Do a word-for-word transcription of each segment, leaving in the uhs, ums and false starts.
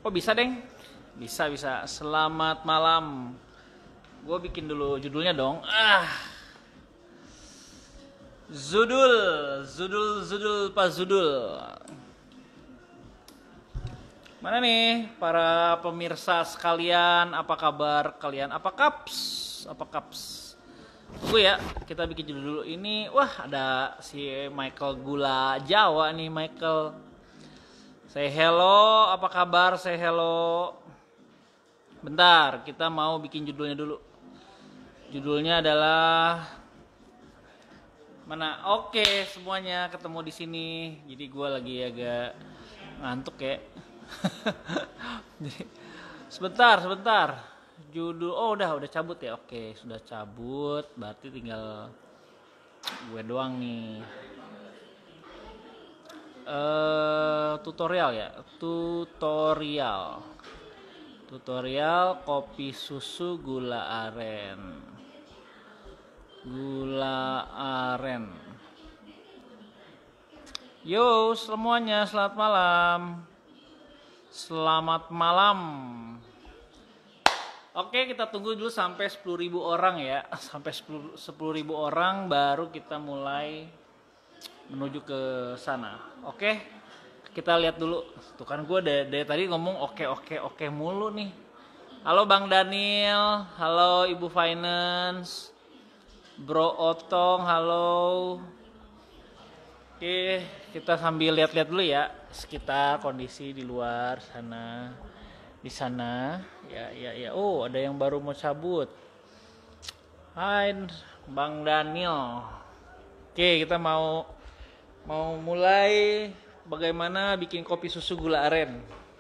Oh bisa deng, bisa bisa. Selamat malam. Gue bikin dulu judulnya dong. Ah, Zudul, Zudul, Zudul, Pak Zudul. Mana nih para pemirsa sekalian? Apa kabar kalian? Apa kaps? Apa kaps? Tunggu ya, kita bikin judul dulu ini. Wah, ada si Michael Gula Jawa nih, Michael. Say hello, apa kabar? Say hello. Bentar, kita mau bikin judulnya dulu. Judulnya adalah mana? Oke, semuanya ketemu di sini. Jadi gue lagi agak ngantuk ya. sebentar, sebentar. Judul, oh udah, udah cabut ya. Oke, sudah cabut. Berarti tinggal gue doang nih. Uh, tutorial ya, tutorial. Tutorial kopi susu gula aren. Gula aren. Yo semuanya, selamat malam. Selamat malam. Oke, kita tunggu dulu sampai sepuluh ribu orang ya. Sampai sepuluh ribu orang baru kita mulai menuju ke sana. Oke, kita lihat dulu. Tuh kan gue dari, dari tadi ngomong oke oke oke mulu nih. Halo Bang Daniel, halo Ibu Finance, Bro Otong, halo. Oke, kita sambil lihat-lihat dulu ya sekitar kondisi di luar sana. Di sana, ya ya ya. Oh, ada yang baru mau cabut. Hai Bang Daniel. Oke, kita mau mau mulai bagaimana bikin kopi susu gula aren.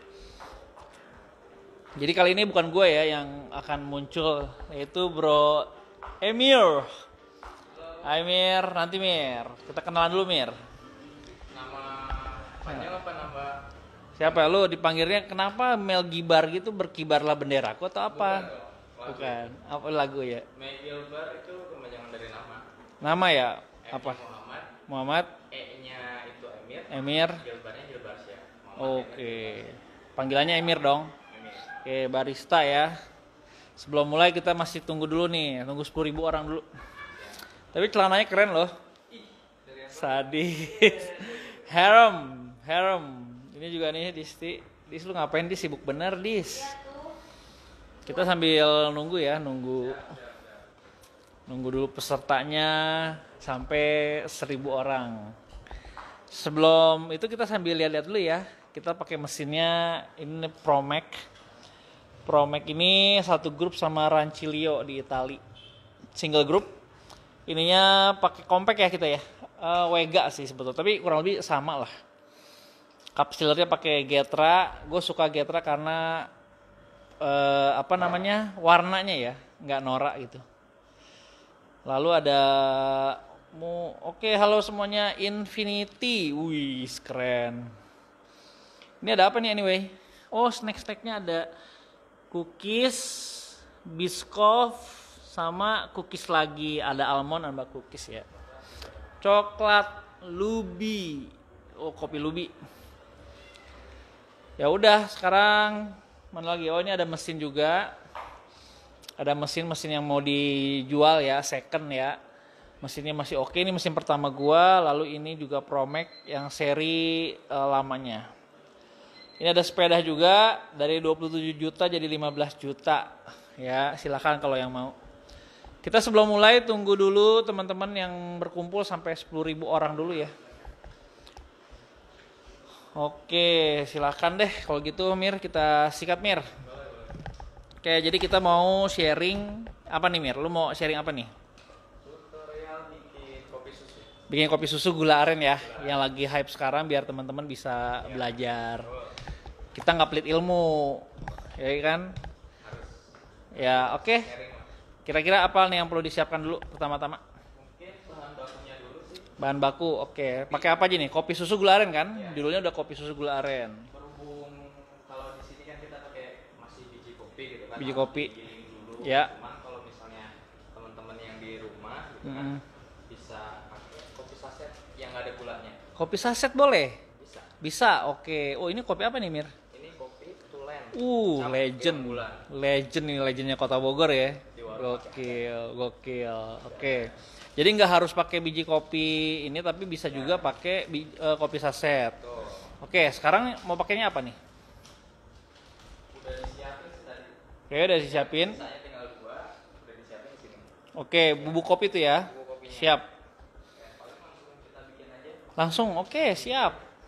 Jadi kali ini bukan gue ya yang akan muncul, yaitu Bro Emir. Hai Mir, nanti Mir. Kita kenalan dulu Mir. Nama panjang apa nama? Siapa lu dipanggilnya kenapa Mel Gibar gitu, berkibarlah benderaku atau apa? Bukan, Bukan. Apa lagu ya? Mel Gibar itu kepanjangan dari nama. Nama ya? M Apa? Muhammad. Muhammad. E-nya itu Emir. Emir. Gilbarnya Gilbarsya. Oke. Panggilannya Emir dong. Emir. Oke, barista ya. Sebelum mulai kita masih tunggu dulu nih, tunggu sepuluh ribu orang dulu. Tapi celananya keren loh. Sadis. Harem, harem. Ini juga nih Disti. Dis lu ngapain Dis? Sibuk bener Dis. Kita sambil nunggu ya, nunggu. Nunggu dulu pesertanya sampai seribu orang. Sebelum itu kita sambil lihat-lihat dulu ya. Kita pakai mesinnya ini Promec. Promec ini satu grup sama Rancilio di Itali. Single group. Ininya pakai compact ya kita ya. Uh, Wega sih sebetulnya, tapi kurang lebih sama lah. Cup sealernya pakai Getra. Gue suka Getra karena uh, apa namanya? warnanya ya, nggak norak gitu. Lalu ada mu oke okay, halo semuanya Infinity. Wih, keren. Ini ada apa nih anyway? Oh, snack-snacknya ada cookies, biscoff, sama cookies lagi. Ada almond sama cookies ya. Coklat Lubi. Oh, kopi Lubi. Ya udah, sekarang mana lagi? Oh, ini ada mesin juga. Ada mesin-mesin yang mau dijual ya, second ya. Mesinnya masih oke, ini mesin pertama gua, lalu ini juga Promec yang seri uh, lamanya. Ini ada sepeda juga dari dua puluh tujuh juta jadi lima belas juta. Ya, silakan kalau yang mau. Kita sebelum mulai tunggu dulu teman-teman yang berkumpul sampai sepuluh ribu orang dulu ya. Oke, silakan deh kalau gitu Mir, kita sikat Mir. Oke, jadi kita mau sharing apa nih Mir? Lu mau sharing apa nih? Tutorial bikin kopi susu. Bikin kopi susu gula aren ya, yang lagi hype sekarang biar teman-teman bisa ya. Belajar. Kita nggak pelit ilmu, ya kan? Harus. Ya, oke. Kira-kira apa nih yang perlu disiapkan dulu pertama-tama? Mungkin bahan bakunya dulu sih. Bahan baku, oke. Pakai apa aja nih? Kopi susu gula aren kan? Ya. Judulnya udah kopi susu gula aren. Berhubung kalau di sini kan kita pakai masih biji kopi gitu kan. Biji kopi. Dulu. Ya. Cuman kalau misalnya teman-teman yang di rumah gitu mm-hmm. kan bisa pakai kopi saset yang nggak ada gulanya. Kopi saset boleh? Bisa. Bisa, oke. Oh, ini kopi apa nih Mir? Ini kopi Tulek Blend. Uh, Cap legend. tiga bulan. Legend ini legendnya Kota Bogor ya. Di warung Gokil, gokil. Oke. Jadi nggak harus pakai biji kopi ini, tapi bisa juga pakai bi- eh, kopi saset. Tuh. Oke, sekarang mau pakainya apa nih? Udah disiapin sih tadi. Oke, udah disiapin. Saya tinggal dua, udah disiapin di sini. Oke, bubuk kopi tuh ya. Bubuk kopinya. Siap. Ya, paling langsung kita bikin aja. Langsung, oke, siap.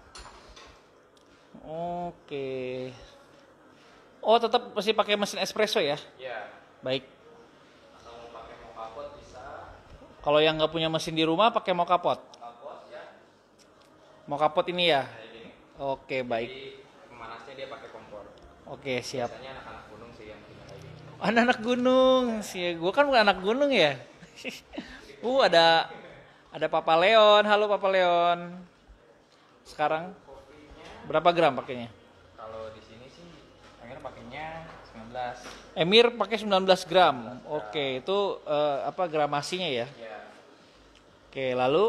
Oke. Oh, tetap masih pakai mesin espresso ya? Ya. Baik. Atau mau pakai mocha pot bisa. Kalau yang nggak punya mesin di rumah pakai moka pot. Mocha pot ya. Moka pot ini ya. Kayak gini. Oke, baik. Jadi pemanasnya dia pakai kompor. Oke, siap. Biasanya anak-anak gunung sih yang punya kayak gini. Anak-anak gunung, sih. Gua kan bukan anak gunung ya. uh, ada ada Papa Leon. Halo Papa Leon. Sekarang Kopinya berapa gram pakainya? kalau di sini sih pengen pakainya sembilan belas. Emir pakai sembilan belas gram. Oke, itu eh, apa gramasinya ya? Ya. Oke, lalu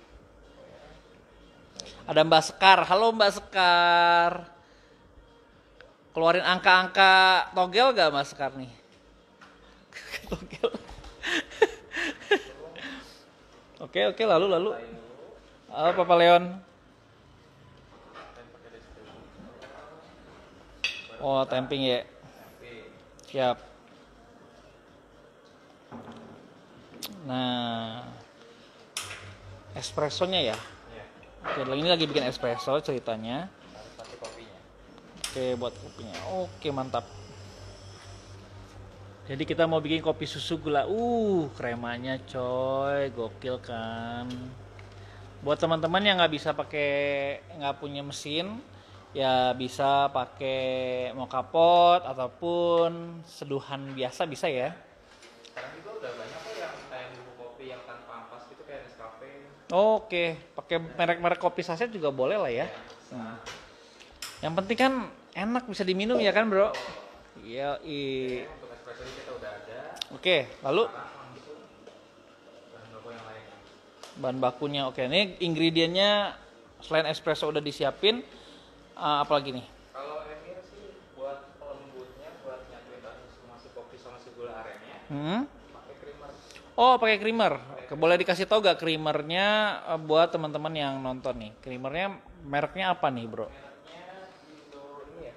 ada Mbak Sekar. Halo Mbak Sekar. Keluarin angka-angka togel gak Mbak Sekar nih? Togel. Oke, oke, lalu lalu. Halo Papa Leon. Oh, tamping ya. Siap. Nah, espressonya ya. Ya. Oke, ini lagi bikin espresso ceritanya. Harus pakai kopinya. Oke, buat kopinya. Oke, mantap. Jadi kita mau bikin kopi susu gula. Uh, kremanya coy, gokil kan. Buat teman-teman yang nggak bisa pakai, nggak punya mesin, ya bisa pakai moka pot ataupun seduhan biasa bisa ya. Sekarang juga udah banyak kok yang kayak bubuk kopi yang tanpa ampas gitu kayak Nescafe. Oke, pakai merek-merek kopi saset juga boleh lah ya. Nah, Yang penting kan enak bisa diminum ya kan bro. Iya. i- untuk espresso kita udah ada. Oke, lalu Sekarang langsung bahan baku yang lain. bahan bakunya. Oke, ini ingredientnya selain espresso udah disiapin, uh, apa lagi nih? Kalau Emir sih buat pelembutnya, buat nyatuin bahan semua si kopi sama si gula arennya, Hmm? pakai creamer. Oh, pakai creamer. Oke, boleh dikasih tahu gak creamernya uh, buat teman-teman yang nonton nih? Creamernya mereknya apa nih bro? Mereknya Indo ini ya.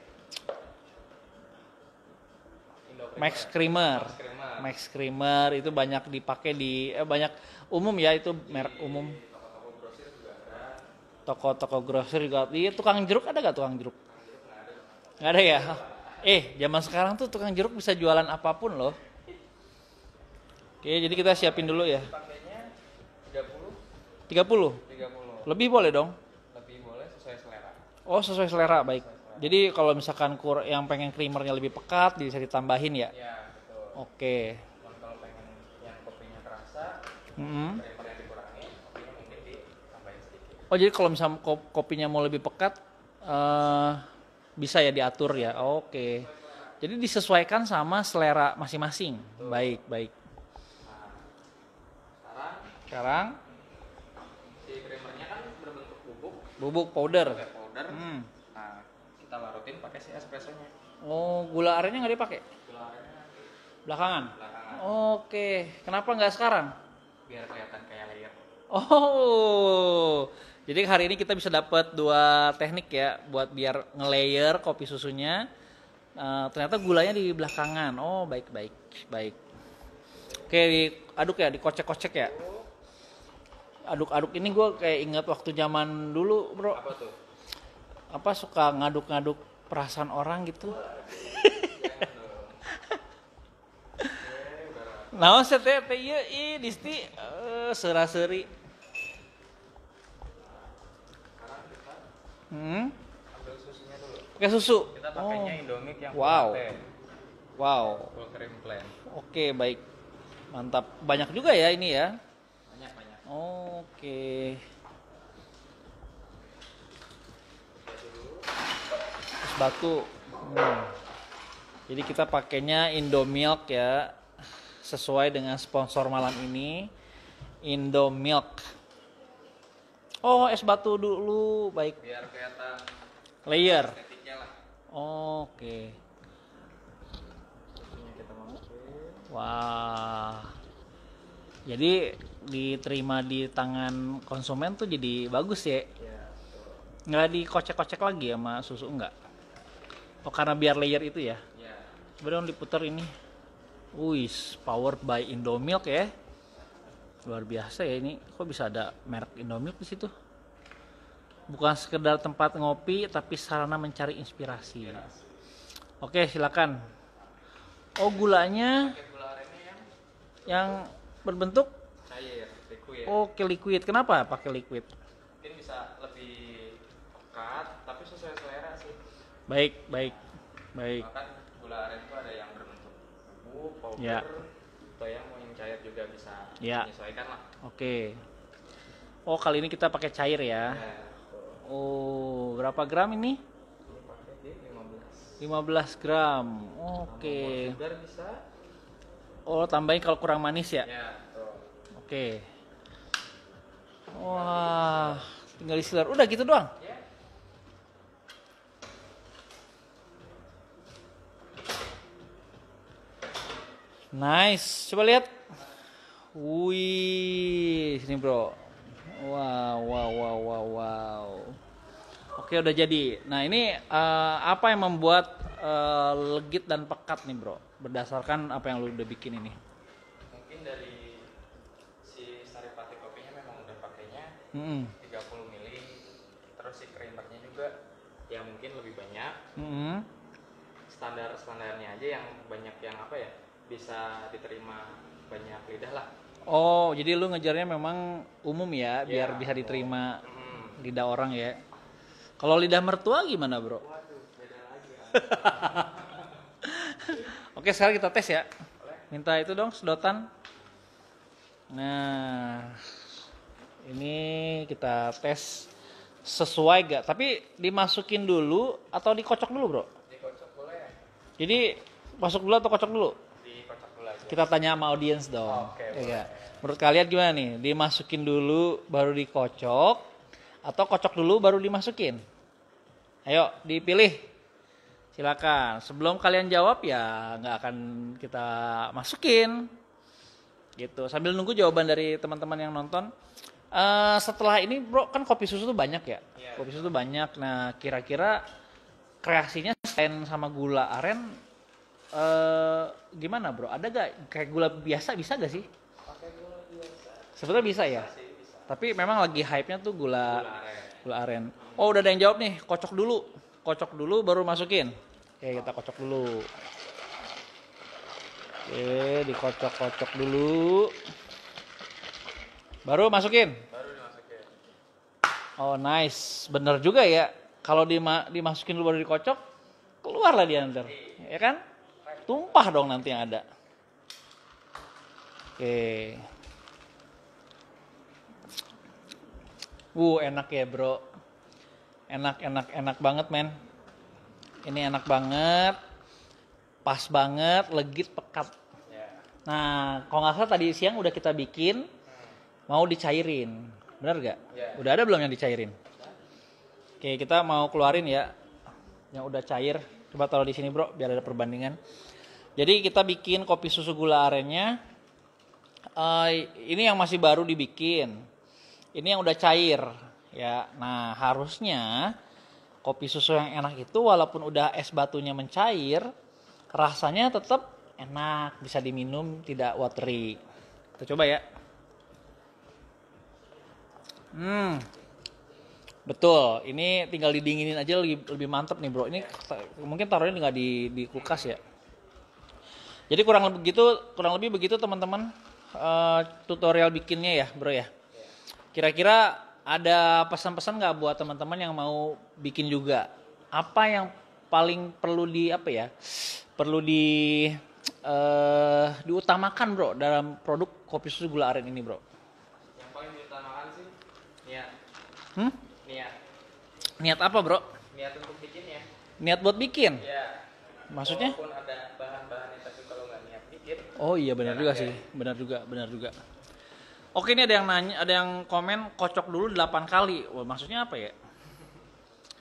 Indo Max Creamer. Max Creamer. Max Creamer itu banyak dipakai di eh, banyak umum ya, itu merek umum. Toko-toko grosir juga ada. Toko-toko grosir juga. Di tukang jeruk ada gak tukang jeruk? Nggak ada ya? Eh, zaman sekarang tuh tukang jeruk bisa jualan apapun loh. Oke, jadi kita siapin dulu ya. Pakainya tiga puluh, tiga puluh. tiga puluh. Lebih boleh dong? Lebih boleh sesuai selera. Oh, sesuai selera, baik. Jadi kalau misalkan kur yang pengen creamernya lebih pekat bisa ditambahin ya. Ya, betul. Oke. Dan kalau pengen yang kopinya terasa, Mm-mm. creamernya dikurangi, kopinya mungkin ditambahin sedikit. Oh, jadi kalau misalnya kop- kopinya mau lebih pekat eh bisa ya diatur ya. Oke. Jadi disesuaikan sama selera masing-masing. Baik, baik. Sekarang Sekarang si creamernya kan berbentuk bubuk, bubuk powder. kayak powder. Hmm. Nah, kita larutin pakai si espressonya. Oh, gula arennya nggak dipakai? Gula arennya nanti Belakangan. belakangan, Oke. Kenapa nggak sekarang? biar kelihatan kayak layer. Oh, jadi hari ini kita bisa dapat dua teknik ya buat biar nge-layer kopi susunya. Eh, ternyata gulanya di belakangan. Oh, baik baik baik. Oke, diaduk ya, dikocek-kocek ya. Aduk-aduk ini gue kayak ingat waktu zaman dulu bro. Apa tuh? Apa suka ngaduk-ngaduk perasaan orang gitu. Nah, saya teh ieu ih disti eh, seura-seuri. Hmm? Ambil susunya dulu. Pakai susu. Kita pakainya Indomilk yang Wow. full latte, Wow. full cream blend. Oke, baik. Mantap. Banyak juga ya ini ya. Banyak banyak. Oke. Es batu. Hmm. Jadi kita pakainya Indomilk ya. Sesuai dengan sponsor malam ini. Indomilk. Oh, es batu dulu. Baik. Biar kelihatan Layer. estetiknya lah. Oke. Susunya kita masukin. Wah. Jadi diterima di tangan konsumen tuh jadi bagus ya. Ya, betul. Nggak dikocek-kocek lagi sama susu enggak? Oh karena biar layer itu ya. Ya. Coba dong diputar ini. Wih, powered by Indomilk ya. Luar biasa ya ini. Kok bisa ada merek Indomilk di situ? Bukan sekedar tempat ngopi, tapi sarana mencari inspirasi. Oke, silakan. Oh, gulanya Pakai gula arennya yang yang berbentuk cair, liquid. oke liquid. Kenapa pakai liquid? Mungkin bisa lebih pekat, tapi sesuai selera sih. Baik, baik, baik. Bahkan gula aren itu ada yang berbentuk bubuk, powder, Ya. atau yang mau yang cair juga bisa Ya. menyesuaikan lah. Oke. Oh, kali ini kita pakai cair ya. Ya, tuh. Oh, berapa gram ini? Ini pakai di lima belas. lima belas gram. Tambah Oke. sugar bisa. Oh, tambahin kalau kurang manis ya. Ya, tuh. Oke. Wah, tinggal disilar. Udah gitu doang. Ya. Nice. Coba lihat. Wih, sini bro. Wow, wow, wow, wow, wow. Oke, udah jadi. Nah, ini eh, apa yang membuat eh, legit dan pekat nih bro? Berdasarkan apa yang lu udah bikin ini. Mungkin dari si Saripati kopinya memang udah pakainya Mm-mm. tiga puluh mili. Terus si creamernya juga yang mungkin lebih banyak. Mm-mm. Standar-standarnya aja yang banyak yang apa ya? Bisa diterima banyak lidah lah. Oh, jadi lu ngejarnya memang umum ya, biar Ya, bisa diterima Hmm. lidah orang ya. Kalau lidah mertua gimana bro? Waduh, beda lagi ya. Oke, sekarang kita tes ya. Boleh? Minta itu dong sedotan. Nah, ini kita tes sesuai gak? Tapi dimasukin dulu atau dikocok dulu bro? Dikocok boleh ya? Jadi masuk dulu atau kocok dulu? Dikocok dulu aja. Kita tanya sama audiens dong. Oh, oke, Ya boleh. nggak? Menurut kalian gimana nih? Dimasukin dulu baru dikocok atau kocok dulu baru dimasukin? Ayo dipilih. Silakan. Sebelum kalian jawab ya nggak akan kita masukin. Gitu. Sambil nunggu jawaban dari teman-teman yang nonton. Eh, setelah ini bro kan kopi susu tuh banyak ya. Iya. Kopi susu tuh banyak. Nah kira-kira kreasinya selain sama gula aren eh gimana bro? Ada gak kayak gula biasa bisa gak sih? Pakai gula biasa. Sebetulnya bisa ya. Bisa sih, bisa. Tapi memang lagi hype-nya tuh gula Gula aren. gula aren. Oh udah ada yang jawab nih. Kocok dulu. Kocok dulu baru masukin. Oke kita kocok dulu. Oke dikocok-kocok dulu. Baru masukin. Baru dimasukin. Oh nice. Bener juga ya. Kalau dima dimasukin dulu baru dikocok. Keluar lah dia ntar. Ya kan? Tumpah dong nanti yang ada. Oke. Uh, enak ya, Bro. Enak, enak, enak banget, men. Ini enak banget. Pas banget, legit, pekat. Ya. Nah, kalau nggak salah tadi siang udah kita bikin, mau dicairin. Bener gak? Ya. Udah ada belum yang dicairin? Oke, kita mau keluarin ya. Yang udah cair. Coba taruh di sini, Bro, biar ada perbandingan. Jadi kita bikin kopi susu gula arennya. Uh, ini yang masih baru dibikin. Ini yang udah cair, ya. Nah, harusnya kopi susu yang enak itu walaupun udah es batunya mencair, rasanya tetap enak, bisa diminum, tidak watery. Kita coba ya. Hmm. Betul, ini tinggal didinginin aja lebih, lebih mantep nih, Bro. Ini mungkin taruhnya nggak di di kulkas ya. Jadi kurang lebih begitu, kurang lebih begitu teman-teman uh, tutorial bikinnya ya, Bro ya. Kira-kira ada pesan-pesan nggak buat teman-teman yang mau bikin juga? Apa yang paling perlu di apa ya? Perlu di uh, diutamakan, Bro, dalam produk kopi susu gula aren ini, Bro? Yang paling diutamakan sih niat. Hmm? Niat. Niat apa, Bro? Niat untuk bikin ya. Niat buat bikin? Ya. Maksudnya? Walaupun ada bahan-bahannya tapi kalau nggak niat bikin. Oh iya benar enak juga ya. sih, benar juga, benar juga. Oke, ini ada yang nanya, ada yang komen kocok dulu delapan kali. Wah, maksudnya apa ya?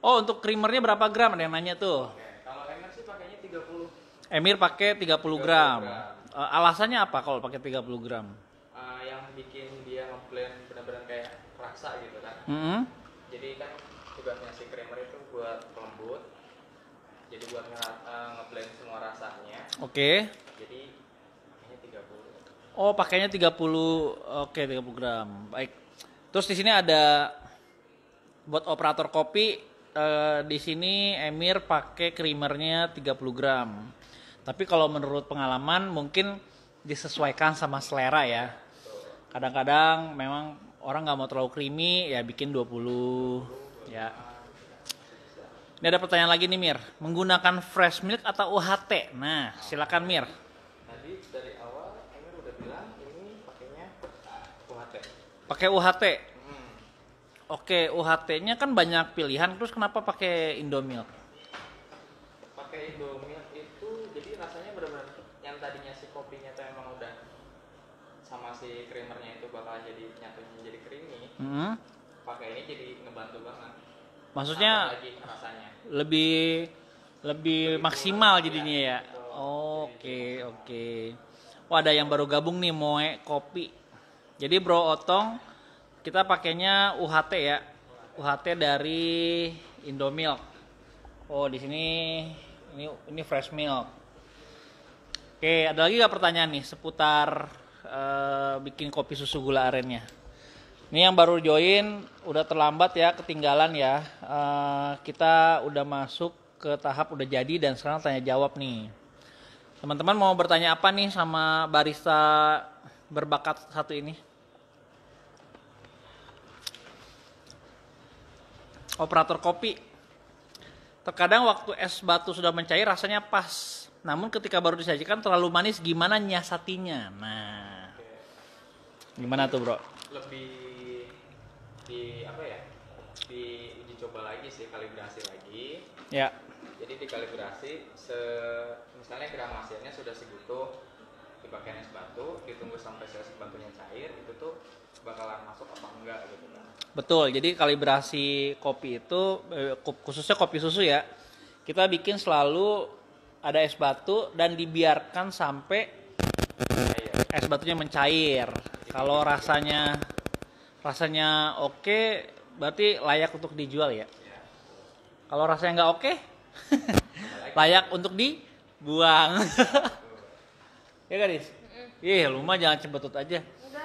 Oh, untuk creamernya berapa gram? Ada yang nanya tuh. Oke, kalau Emir sih pakainya tiga puluh. Emir pakai tiga puluh gram. Uh, alasannya apa kalau pakai tiga puluh gram? Uh, yang bikin dia ngeblend benar-benar kayak rasa gitu kan. Mm-hmm. Jadi kan tugasnya si creamer itu buat pelembut. Jadi buat nge- uh, ngeblend semua rasanya. Oke. Okay. Jadi pakainya tiga puluh. Oh, pakainya tiga puluh. Oke, okay, tiga puluh gram. Baik. Terus di sini ada buat operator kopi. Uh, di sini Emir pakai creamernya tiga puluh gram. Tapi kalau menurut pengalaman mungkin disesuaikan sama selera ya. Kadang-kadang memang orang nggak mau terlalu creamy ya bikin dua puluh ya. Ini ada pertanyaan lagi nih Mir. Menggunakan fresh milk atau U H T? Nah, silakan Mir. Tadi dari awal Emir udah bilang ini pakainya U H T. Pakai U H T. Oke, U H T-nya kan banyak pilihan, terus kenapa pakai Indomilk? Pakai Indomilk itu jadi rasanya benar-benar yang tadinya si kopinya tuh emang udah sama si creamernya itu bakal jadi nyatunya jadi creamy. Mm-hmm. Pakai ini jadi ngebantu banget. Maksudnya lagi rasanya. lebih lebih maksimal kurang, jadinya ya. ya? Oke, oke. Wah, ada yang baru gabung nih Moe Kopi. Jadi Bro Otong kita pakainya U H T ya, U H T dari Indomilk. Oh di sini ini ini fresh milk. Oke, ada lagi nggak pertanyaan nih seputar uh, bikin kopi susu gula arennya? Ini yang baru join, udah terlambat ya, ketinggalan ya. Uh, kita udah masuk ke tahap udah jadi dan sekarang tanya jawab nih. Teman-teman mau bertanya apa nih sama barista berbakat satu ini? Operator kopi. Terkadang waktu es batu sudah mencair rasanya pas. Namun ketika baru disajikan terlalu manis, gimana nyiasatinya? Nah. Gimana tuh, Bro? Lebih di apa ya? Di uji coba lagi sih, kalibrasi lagi. Ya. Jadi dikalibrasi se misalnya gram hasilnya sudah segitu, dipakai es batu, ditunggu sampai es batunya cair, itu tuh bakalan masuk apa enggak gitu kan. Betul, jadi kalibrasi kopi itu khususnya kopi susu ya, kita bikin selalu ada es batu dan dibiarkan sampai es batunya mencair. Kalau rasanya rasanya oke, berarti layak untuk dijual ya. Kalau rasanya nggak oke, layak untuk dibuang. Ya gadis? Ih, lu mah jangan cembetut aja.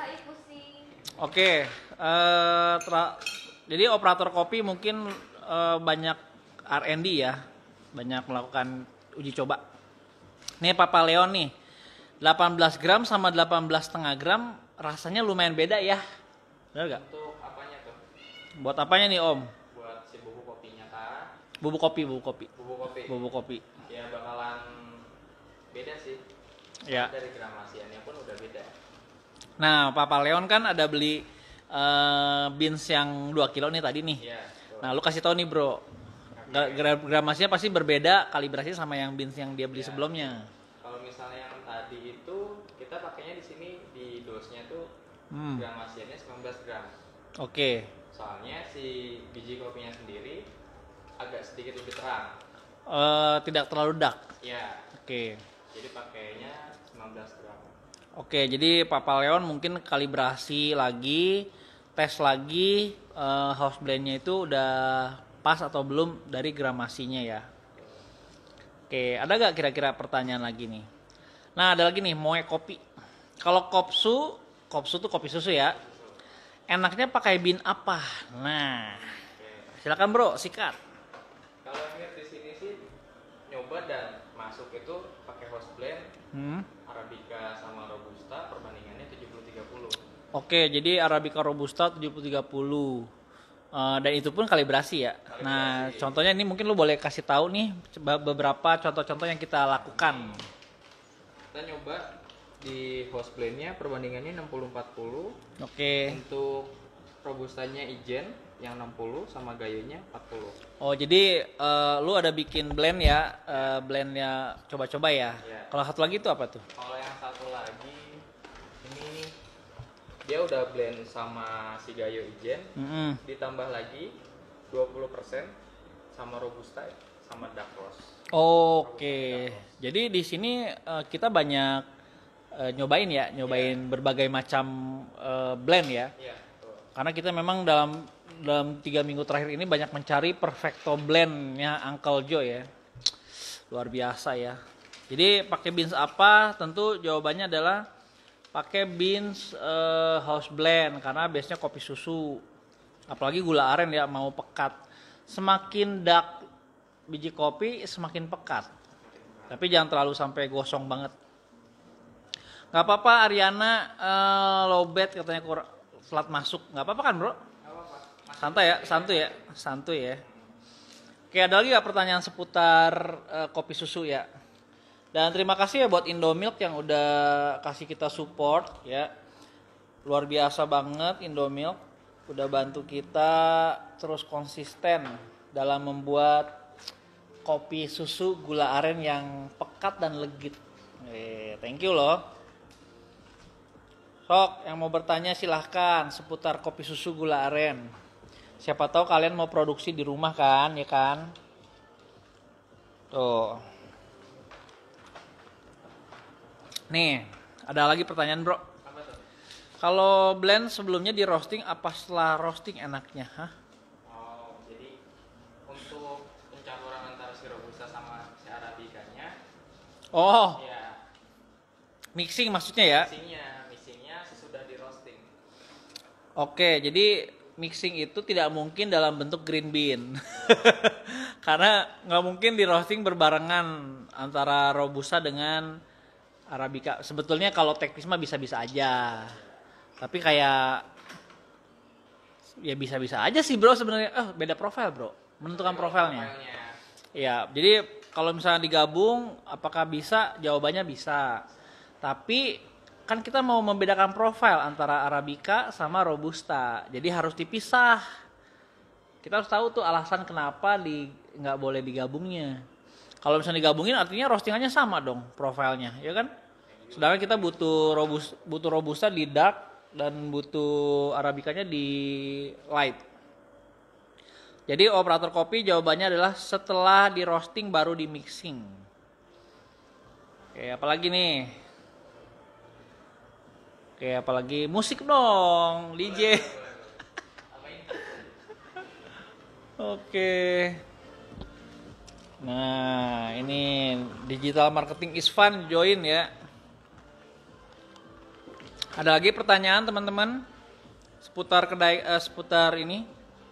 Oke, uh, tra- jadi operator kopi mungkin uh, banyak R and D ya, banyak melakukan uji coba. Nih Papa Leon nih, delapan belas gram sama delapan belas setengah gram rasanya lumayan beda ya, benar gak? Untuk apanya tuh? Buat apanya nih Om? Buat si bubuk kopinya kah? Bubuk kopi, bubuk kopi. Bubuk kopi. Bubuk kopi. Ya bakalan beda sih. Ya. Dari gramasiannya pun udah beda. Nah, Papa Leon kan ada beli uh, beans yang dua kilo nih tadi nih. Iya. Nah, lu kasih tahu nih, Bro. Gra- gramasinya pasti berbeda kalibrasi sama yang beans yang dia beli ya, sebelumnya. Kalau misalnya yang tadi itu kita pakainya di sini di dosnya tuh hmm. gramasiannya sembilan belas gram. Oke. Okay. Soalnya si biji kopinya sendiri agak sedikit lebih terang. Uh, tidak terlalu dark. Iya. Oke. Okay. Jadi pakainya sembilan belas gram. Oke, jadi Papa Leon mungkin kalibrasi lagi, tes lagi uh, house blendnya itu udah pas atau belum dari gramasinya ya. Oke, ada gak kira-kira pertanyaan lagi nih? Nah, ada lagi nih, Moe Kopi. Kalau kopsu, kopsu tuh kopi susu ya. Enaknya pakai bean apa? Nah, silakan Bro, sikat. Kalau ini di sini sih nyoba dan masuk itu pakai house blend. Hmm. Arabica sama Robusta perbandingannya tujuh puluh tiga puluh. Oke, jadi Arabica Robusta tujuh puluh tiga puluh. Uh, dan itu pun kalibrasi ya. Kalibrasi. Nah, contohnya ini mungkin lu boleh kasih tahu nih beberapa contoh-contoh yang kita lakukan. Kita nyoba di house blendnya perbandingannya enam puluh empat puluh. Oke. Untuk Robustanya Ijen yang enam puluh sama Gayonya empat puluh. Oh, jadi uh, lu ada bikin blend ya, uh, blendnya coba-coba ya. ya. Kalau satu lagi itu apa tuh? Kalau yang satu lagi ini dia udah blend sama si Gayo Ijen, mm-hmm. ditambah lagi dua puluh persen sama robusta sama dark roast. Oke, jadi di sini uh, kita banyak uh, nyobain ya, nyobain yeah. berbagai macam uh, blend ya. Yeah, betul. Karena kita memang dalam dalam tiga minggu terakhir ini banyak mencari perfecto blendnya Uncle Joe ya, luar biasa ya. Jadi pakai beans apa? Tentu jawabannya adalah pakai beans uh, house blend karena biasanya kopi susu, apalagi gula aren ya mau pekat. Semakin dark biji kopi semakin pekat, tapi jangan terlalu sampai gosong banget. Nggak apa-apa Ariana, uh, lowbat katanya kurang telat masuk, nggak apa-apa kan bro? Santai ya, santuy ya, santuy ya. Oke, ada lagi nggak pertanyaan seputar uh, kopi susu ya? Dan terima kasih ya buat Indomilk yang udah kasih kita support ya, luar biasa banget Indomilk, udah bantu kita terus konsisten dalam membuat kopi susu gula aren yang pekat dan legit. Eh, thank you loh. Sok, yang mau bertanya silahkan seputar kopi susu gula aren. Siapa tahu kalian mau produksi di rumah kan, ya kan? Tuh. Nih, ada lagi pertanyaan bro. Kalau blend sebelumnya di roasting apa setelah roasting enaknya? Hah? Oh, ya. Mixing maksudnya ya? Mixingnya, mixingnya sesudah di roasting. Oke, jadi mixing itu tidak mungkin dalam bentuk green bean, karena nggak mungkin di roasting berbarengan antara robusta dengan arabica. Sebetulnya kalau teknis mah bisa-bisa aja, tapi kayak ya bisa-bisa aja sih bro sebenarnya. Eh beda profil bro, menentukan profilnya. Ya, jadi kalau misalnya digabung, apakah bisa? Jawabannya bisa. Tapi kan kita mau membedakan profil antara arabica sama robusta, jadi harus dipisah. Kita harus tahu tuh alasan kenapa di nggak boleh digabungnya. Kalau misalnya digabungin, artinya roastingannya sama dong profilnya, ya kan? Sedangkan kita butuh robust, butuh robusta di dark dan butuh arabicanya di light. Jadi operator kopi jawabannya adalah setelah di roasting baru di mixing. Oke, apalagi nih? Oke, apalagi musik dong, D J. Oke. Nah, ini digital marketing is fun, join ya. Ada lagi pertanyaan teman-teman seputar kedai eh, seputar ini?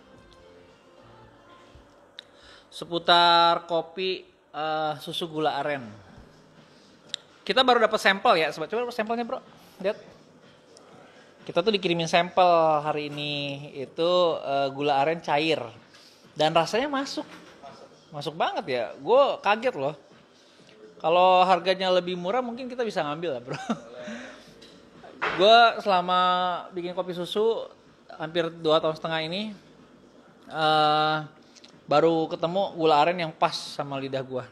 Seputar kopi uh, susu gula aren. Kita baru dapat sampel ya, sobat. Coba sampelnya, bro. Lihat. Kita tuh dikirimin sampel hari ini itu uh, gula aren cair dan rasanya masuk. Masuk banget ya. Gue kaget loh. Kalau harganya lebih murah mungkin kita bisa ngambil lah, bro. Gue selama bikin kopi susu hampir dua tahun setengah ini uh, baru ketemu gula aren yang pas sama lidah gua.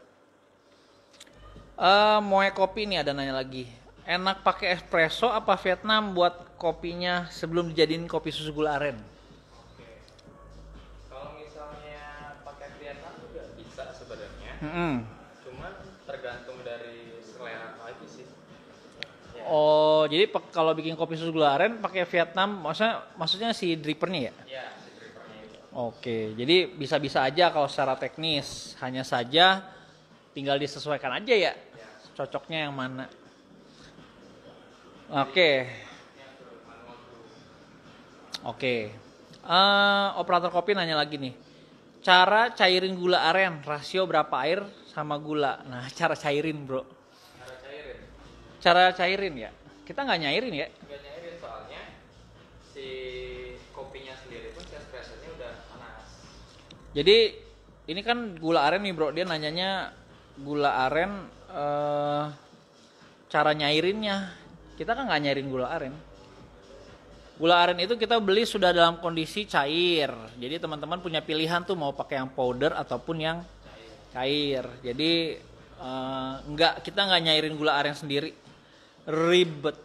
Uh, Moe Kopi nih ada nanya lagi. Enak pakai espresso apa Vietnam buat kopinya sebelum dijadiin kopi susu gula aren? Oke. Kalau misalnya pakai Vietnam juga bisa sebenarnya. Mm-hmm. Cuman tergantung dari selera lagi sih. Ya. Oh, jadi pe- kalau bikin kopi susu gula aren pakai Vietnam, maksudnya maksudnya si drippernya ya? Iya. Oke, jadi bisa-bisa aja kalau secara teknis, hanya saja tinggal disesuaikan aja ya, cocoknya yang mana. Oke, oke. Uh, operator kopi nanya lagi nih, cara cairin gula aren, rasio berapa air sama gula? Nah, cara cairin bro. Cara cairin. Cara cairin ya, kita nggak nyairin ya? Nggak nyairin soalnya si kopinya sendiri pun si espressonya udah panas. Jadi ini kan gula aren nih bro, dia nanyanya gula aren eh, cara nyairinnya. Kita kan nggak nyairin gula aren. Gula aren itu kita beli sudah dalam kondisi cair. Jadi teman-teman punya pilihan tuh mau pakai yang powder ataupun yang cair. Jadi eh, nggak kita nggak nyairin gula aren sendiri, ribet.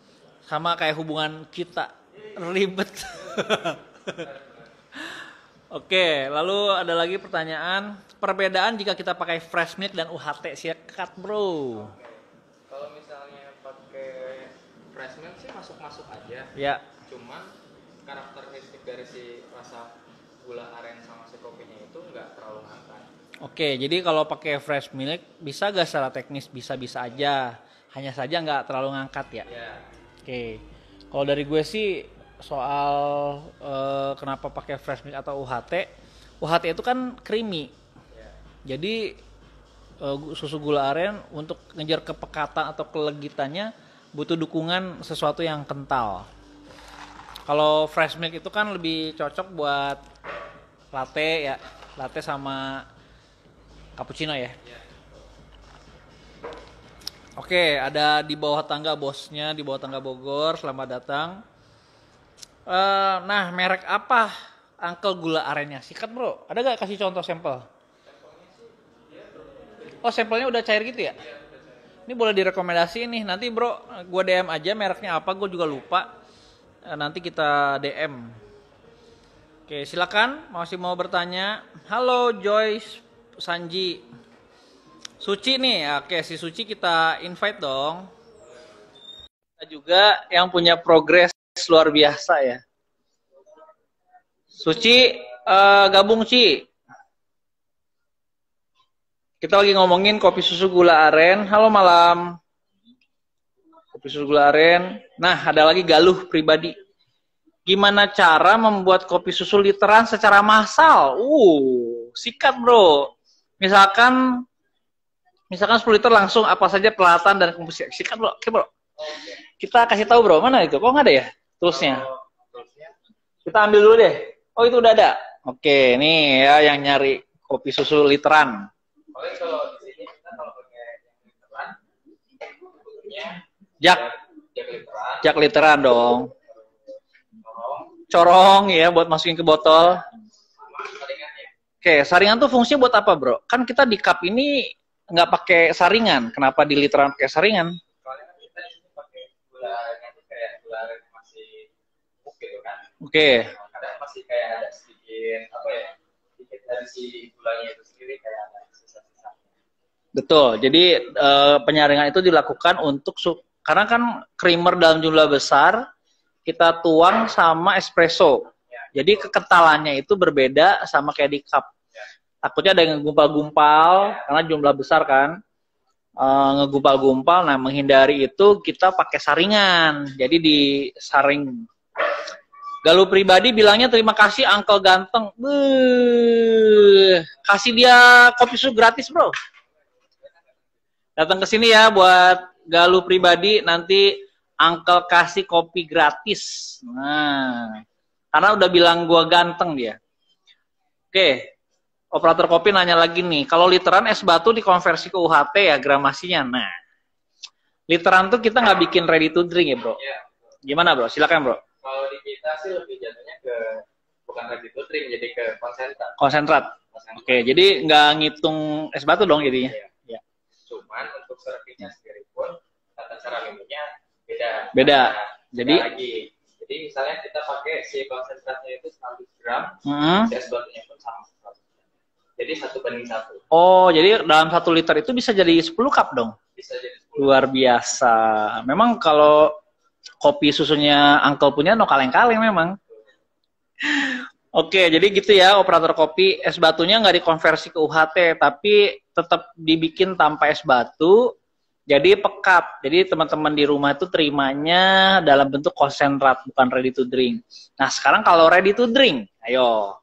Sama kayak hubungan kita, ribet. Oke, lalu ada lagi pertanyaan, perbedaan jika kita pakai fresh milk dan U H T, sikat bro. Kalau misalnya pakai fresh milk sih masuk-masuk aja. Ya. Cuman karakteristik dari si rasa gula aren sama si kopinya itu nggak terlalu ngangkat. Oke, jadi kalau pakai fresh milk bisa gak secara teknis? Bisa-bisa aja, hanya saja nggak terlalu ngangkat ya. Ya. Oke, kalau dari gue sih soal uh, kenapa pakai fresh milk atau U H T, U H T itu kan creamy. Ya. Jadi uh, susu gula aren untuk ngejar kepekatan atau kelegitannya butuh dukungan sesuatu yang kental. Kalau fresh milk itu kan lebih cocok buat latte ya, latte sama cappuccino ya. Ya. Oke, ada di bawah tangga bosnya, di bawah tangga Bogor, selamat datang. Uh, nah, merek apa Uncle gula arennya? Sikat bro, ada gak kasih contoh sampel? Oh, sampelnya udah cair gitu ya? Ini boleh direkomendasi nih, nanti bro, gue D M aja mereknya apa, gue juga lupa. Uh, nanti kita D M. Oke, silakan, masih mau bertanya. Halo Joyce, Sanji, Suci nih, oke si Suci kita invite dong. Kita juga yang punya progres luar biasa ya. Suci, uh, gabung Ci. Kita lagi ngomongin kopi susu gula aren. Halo malam. Kopi susu gula aren. Nah, ada lagi Galuh pribadi. Gimana cara membuat kopi susu literan secara massal? Uh, sikat bro. Misalkan misalkan sepuluh liter langsung apa saja peralatan dan komposisi. Sikat bro, oke bro. Kita kasih tahu bro, mana itu? Kok nggak ada ya toolsnya? Kita ambil dulu deh. Oh itu udah ada. Oke, nih ya yang nyari kopi susu literan. Oke, kalau di sini kita kalau pakai literan, Jak, jak literan, jak literan dong. Corong ya buat masukin ke botol. Oke, saringan tuh fungsinya buat apa bro? Kan kita di cup ini nggak pakai saringan. Kenapa di literan pakai saringan? Soalnya kan kita di sini pakai gula arennya tuh kayak gula aren masih empuk gitu kan. Oke. Kadang masih kayak ada sedikit apa ya? Sedikit dari si gulanya itu sendiri kayak ada sisa-sisa. Betul. Jadi eh, penyaringan itu dilakukan untuk karena kan creamer dalam jumlah besar kita tuang sama espresso. Ya. Jadi kekentalannya itu berbeda sama kayak di cup. Takutnya ada yang gumpal-gumpal karena jumlah besar kan, e, ngegumpal-gumpal. Nah menghindari itu kita pakai saringan, jadi disaring. Galuh pribadi bilangnya terima kasih Uncle ganteng. Beuh, kasih dia kopi susu gratis bro. Datang ke sini ya buat Galuh pribadi, nanti Uncle kasih kopi gratis. Nah, karena udah bilang gua ganteng dia. Oke. Operator kopi nanya lagi nih, kalau literan es batu dikonversi ke U H T ya gramasinya. Nah, literan tuh kita nggak bikin ready to drink ya bro? Ya. Gimana bro? Silakan bro. Kalau di kita sih lebih jatuhnya ke bukan ready to drink, jadi ke konsentrat. Konsentrat. Konsentrat. Oke, jadi nggak ngitung es batu dong jadinya. Ya. Ya. Cuman untuk servingnya sendiri pun tata cara minumnya beda. Beda. Nah, jadi lagi. Jadi misalnya kita pakai si konsentratnya itu seratus gram, hmm. si es batunya pun sama. Jadi satu banding satu. Oh, jadi dalam satu liter itu bisa jadi sepuluh cup dong? Bisa jadi sepuluh. Luar biasa. Memang kalau kopi susunya Uncle punya no kaleng-kaleng memang. Oke, jadi gitu ya operator kopi. Es batunya nggak dikonversi ke U H T, tapi tetap dibikin tanpa es batu. Jadi pekat. Jadi teman-teman di rumah itu terimanya dalam bentuk konsentrat, bukan ready to drink. Nah, sekarang kalau ready to drink, ayo.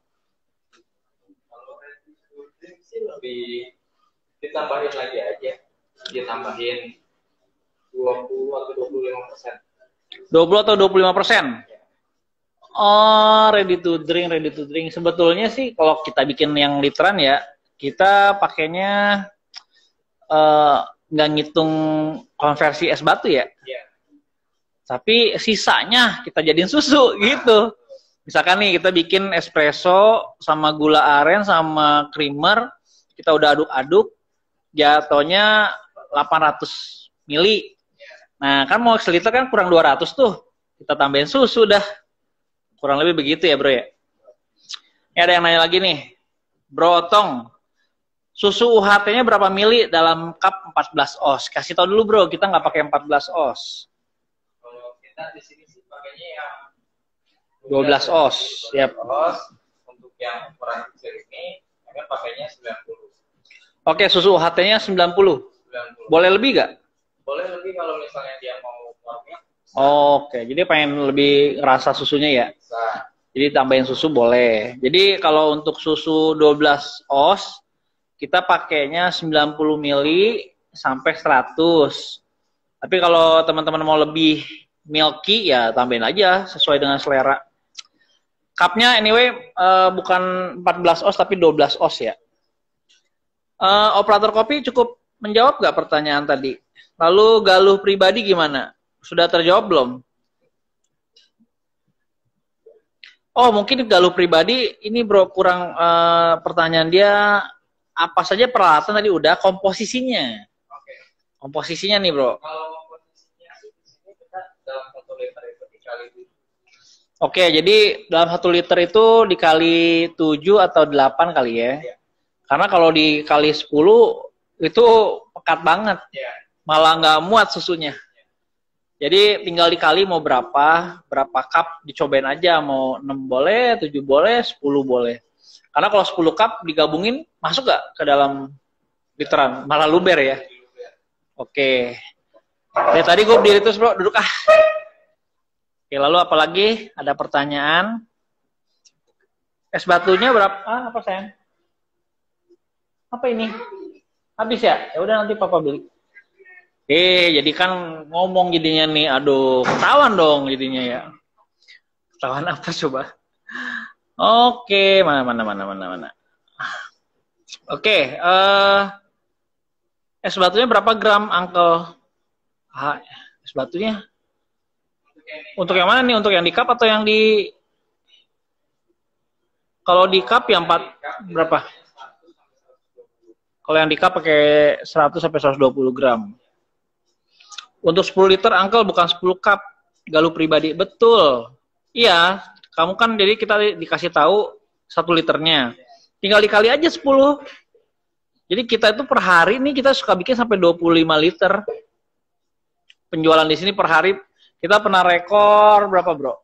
Lebih ditambahin lagi aja, ditambahin dua puluh atau dua puluh lima persen. dua puluh atau dua puluh lima persen? Oh, ready to drink, ready to drink. Sebetulnya sih kalau kita bikin yang literan ya, kita pakainya nggak uh, ngitung konversi es batu ya. Yeah. Tapi sisanya kita jadiin susu gitu. Misalkan nih kita bikin espresso sama gula aren sama creamer, kita udah aduk-aduk, jatuhnya delapan ratus mili. Nah, kan mau seliter kan kurang dua ratus tuh. Kita tambahin susu dah. Kurang lebih begitu ya, bro ya. Ini ada yang nanya lagi nih. Bro Otong, susu U H T-nya berapa mili dalam cup empat belas oz? Kasih tau dulu bro, kita nggak pakai empat belas oz. Kalau kita di sini sih pakainya yang dua belas oz. Siap. Untuk yang ukuran kecil ini, kita pakainya sembilan puluh. Oke, susu U H T-nya sembilan puluh. sembilan puluh. Boleh lebih nggak? Boleh lebih kalau misalnya dia mau warmnya. Oke, jadi pengen lebih rasa susunya ya? Bisa. Jadi tambahin susu boleh. Jadi kalau untuk susu dua belas oz, kita pakainya sembilan puluh mili sampai seratus. Tapi kalau teman-teman mau lebih milky, ya tambahin aja sesuai dengan selera. Cupnya anyway uh, bukan empat belas oz tapi dua belas oz ya. Uh, operator kopi cukup menjawab nggak pertanyaan tadi? Lalu Galuh pribadi gimana? Sudah terjawab belum? Oh mungkin Galuh pribadi ini bro kurang uh, pertanyaan dia apa saja peralatan tadi udah komposisinya. Oke. Komposisinya nih bro. Kalau komposisinya di sini kita dalam satu liter itu dikali tujuh. Oke jadi dalam satu liter itu dikali tujuh atau delapan kali ya. Ya. Karena kalau dikali sepuluh itu pekat banget. Ya. Malah nggak muat susunya. Jadi tinggal dikali mau berapa, berapa cup dicobain aja, mau enam boleh, tujuh boleh, sepuluh boleh. Karena kalau sepuluh cup digabungin, masuk gak ke dalam literan? Malah luber ya. Oke. Dari tadi gue berdiri terus bro, duduk ah. Oke, lalu apalagi? Ada pertanyaan? Es batunya berapa? Ah, apa sayang? Apa ini? Habis ya? Ya udah nanti papa beli. Eh, jadi kan ngomong jadinya nih, aduh, ketahuan dong jadinya ya. Ketahuan apa coba? Oke, mana mana mana mana mana. Oke, uh, es batunya berapa gram, Uncle? Ah, es batunya. Untuk yang mana nih? Untuk yang di cup atau yang di? Kalau di cup yang empat berapa? Kalau yang di cup pakai seratus sampai seratus dua puluh gram. Untuk sepuluh liter, Uncle, bukan sepuluh cup. Galuh pribadi. Betul. Iya, kamu kan jadi kita dikasih tahu satu liternya. Tinggal dikali aja sepuluh. Jadi kita itu per hari nih kita suka bikin sampai dua puluh lima liter. Penjualan di sini per hari kita pernah rekor berapa, Bro?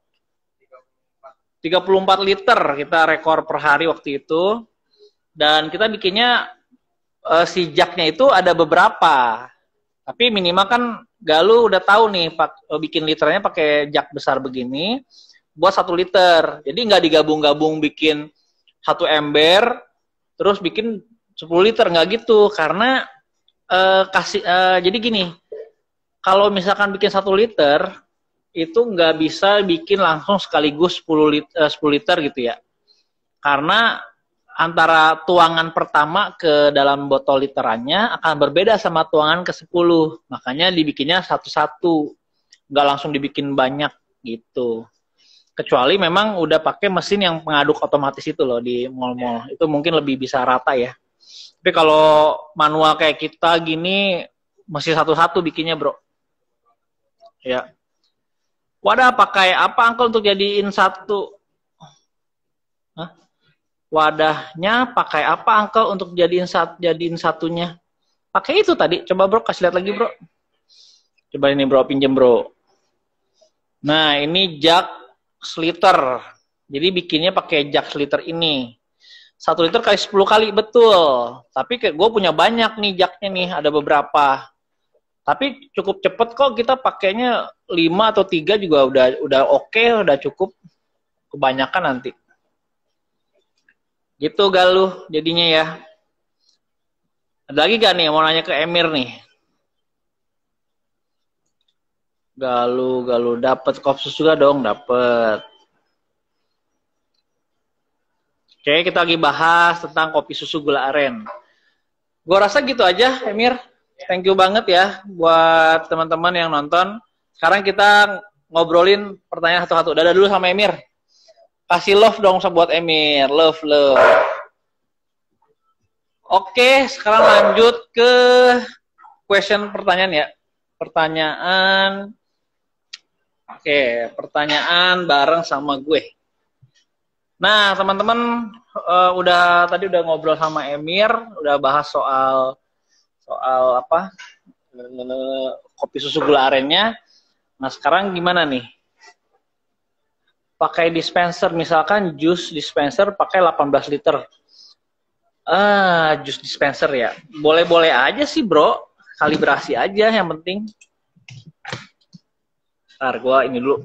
tiga puluh empat liter kita rekor per hari waktu itu. Dan kita bikinnya uh, si jaknya itu ada beberapa. Tapi minimal kan Galuh udah tahu nih pak, bikin liternya pakai jak besar begini buat satu liter. Jadi nggak digabung-gabung bikin satu ember terus bikin sepuluh liter, nggak gitu. Karena uh, kasih uh, jadi gini, kalau misalkan bikin satu liter itu nggak bisa bikin langsung sekaligus sepuluh liter, uh, sepuluh liter gitu ya. Karena antara tuangan pertama ke dalam botol literannya akan berbeda sama tuangan ke sepuluh. Makanya dibikinnya satu-satu. Nggak langsung dibikin banyak gitu. Kecuali memang udah pakai mesin yang pengaduk otomatis itu loh di mall-mall. Itu mungkin lebih bisa rata ya. Tapi kalau manual kayak kita gini, mesti satu-satu bikinnya bro. Ya. Wadah pakai apa Uncle untuk jadiin satu? Hah? Wadahnya pakai apa Uncle untuk jadiin sat jadiin satunya? Pakai itu tadi. Coba bro kasih lihat lagi bro. Coba ini bro pinjem bro. Nah ini jak seliter. Jadi bikinnya pakai jak seliter ini. Satu liter kali sepuluh kali betul. Tapi kayak gue punya banyak nih jaknya nih. Ada beberapa. Tapi cukup cepet kok kita pakainya lima atau tiga juga udah udah oke, udah cukup. Kebanyakan nanti. Gitu Galuh jadinya ya. Ada lagi gak nih mau nanya ke Emir nih? Galuh, Galuh dapat kopsus juga dong, dapat. Oke, kita lagi bahas tentang kopi susu gula aren. Gua rasa gitu aja, Emir. Thank you banget ya buat teman-teman yang nonton. Sekarang kita ngobrolin pertanyaan satu-satu. Dadah dulu sama Emir. Kasih love dong buat Emir. Love, love. Oke, sekarang lanjut ke question pertanyaan ya. Pertanyaan. Oke, pertanyaan bareng sama gue. Nah, teman-teman uh, udah tadi udah ngobrol sama Emir, udah bahas soal soal apa uh, kopi susu gula arennya. Nah, sekarang gimana nih? Pakai dispenser, misalkan jus dispenser pakai delapan belas liter. Ah, jus dispenser ya. Boleh-boleh aja sih, bro. Kalibrasi aja yang penting. Ntar gua ini dulu.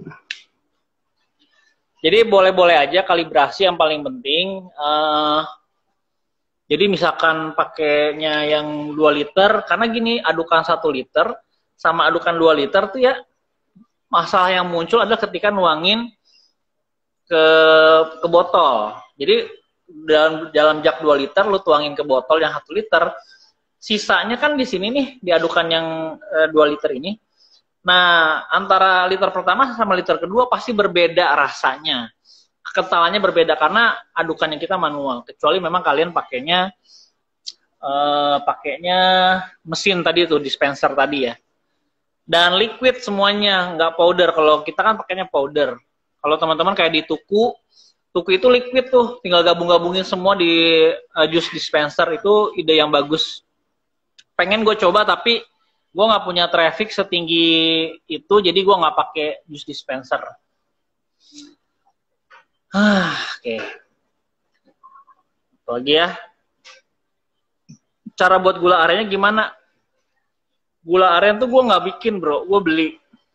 Jadi boleh-boleh aja kalibrasi yang paling penting. Uh, jadi misalkan pakainya yang dua liter, karena gini adukan satu liter sama adukan dua liter tuh ya masalah yang muncul adalah ketika nuangin ke ke botol. Jadi dalam dalam jak dua liter lu tuangin ke botol yang satu liter, sisanya kan di sini nih diadukan yang uh, dua liter ini. Nah, antara liter pertama sama liter kedua pasti berbeda rasanya. Kentalannya berbeda karena adukannya kita manual. Kecuali memang kalian pakainya uh, pakainya mesin tadi tuh, dispenser tadi ya. Dan liquid semuanya, nggak powder. Kalau kita kan pakainya powder. Kalau teman-teman kayak di tuku, tuku itu liquid tuh. Tinggal gabung-gabungin semua di uh, jus dispenser. Itu ide yang bagus. Pengen gue coba tapi gue nggak punya traffic setinggi itu, jadi gue nggak pakai jus dispenser. Ah, oke. Okay. Lagi ya. Cara buat gula arennya gimana? Gula aren tuh gue nggak bikin, bro. Gue beli.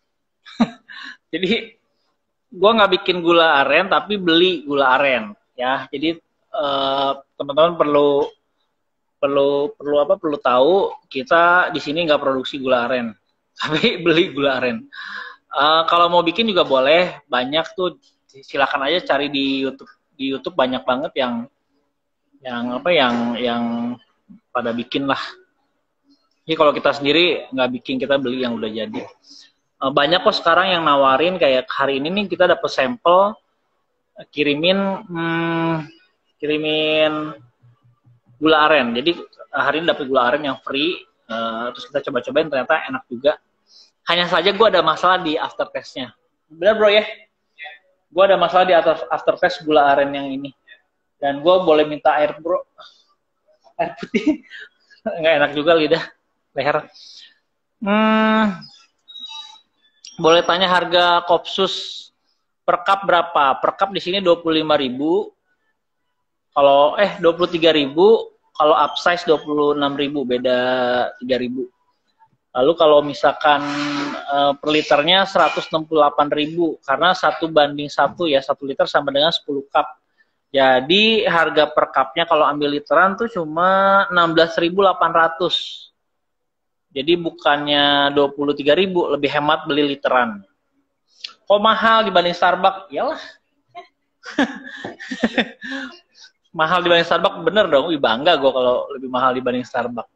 Jadi gue nggak bikin gula aren, tapi beli gula aren. Ya, jadi uh, teman-teman perlu perlu perlu apa perlu tahu kita di sini nggak produksi gula aren tapi beli gula aren. Uh, kalau mau bikin juga boleh, banyak tuh, silakan aja cari di YouTube. Di YouTube banyak banget yang yang apa yang yang pada bikin lah. Jadi kalau kita sendiri nggak bikin, kita beli yang udah jadi. Uh, banyak kok sekarang yang nawarin kayak hari ini nih kita dapet sampel, kirimin hmm, kirimin gula aren. Jadi hari ini dapat gula aren yang free, uh, terus kita coba-cobain, ternyata enak juga. Hanya saja gue ada masalah di aftertaste-nya. Benar bro ya? Gue ada masalah di aftertaste gula aren yang ini. Dan gue boleh minta air bro. Air putih. Nggak enak juga lidah, leher. Hmm, boleh tanya harga Kopsus per cup berapa? Per cup di sini dua puluh lima ribu. Kalau eh dua puluh tiga ribu, kalau upsize dua puluh enam ribu, beda tiga ribu. Lalu kalau misalkan uh, per liternya seratus enam puluh delapan ribu, karena satu banding satu ya, satu liter sama dengan sepuluh cup. Jadi harga per cupnya kalau ambil literan tuh cuma enam belas ribu delapan ratus. Jadi bukannya dua puluh tiga ribu, lebih hemat beli literan. Kok mahal dibanding Starbucks? Iyalah. Mahal dibanding Starbucks, bener dong. Wih, bangga gue kalau lebih mahal dibanding Starbucks.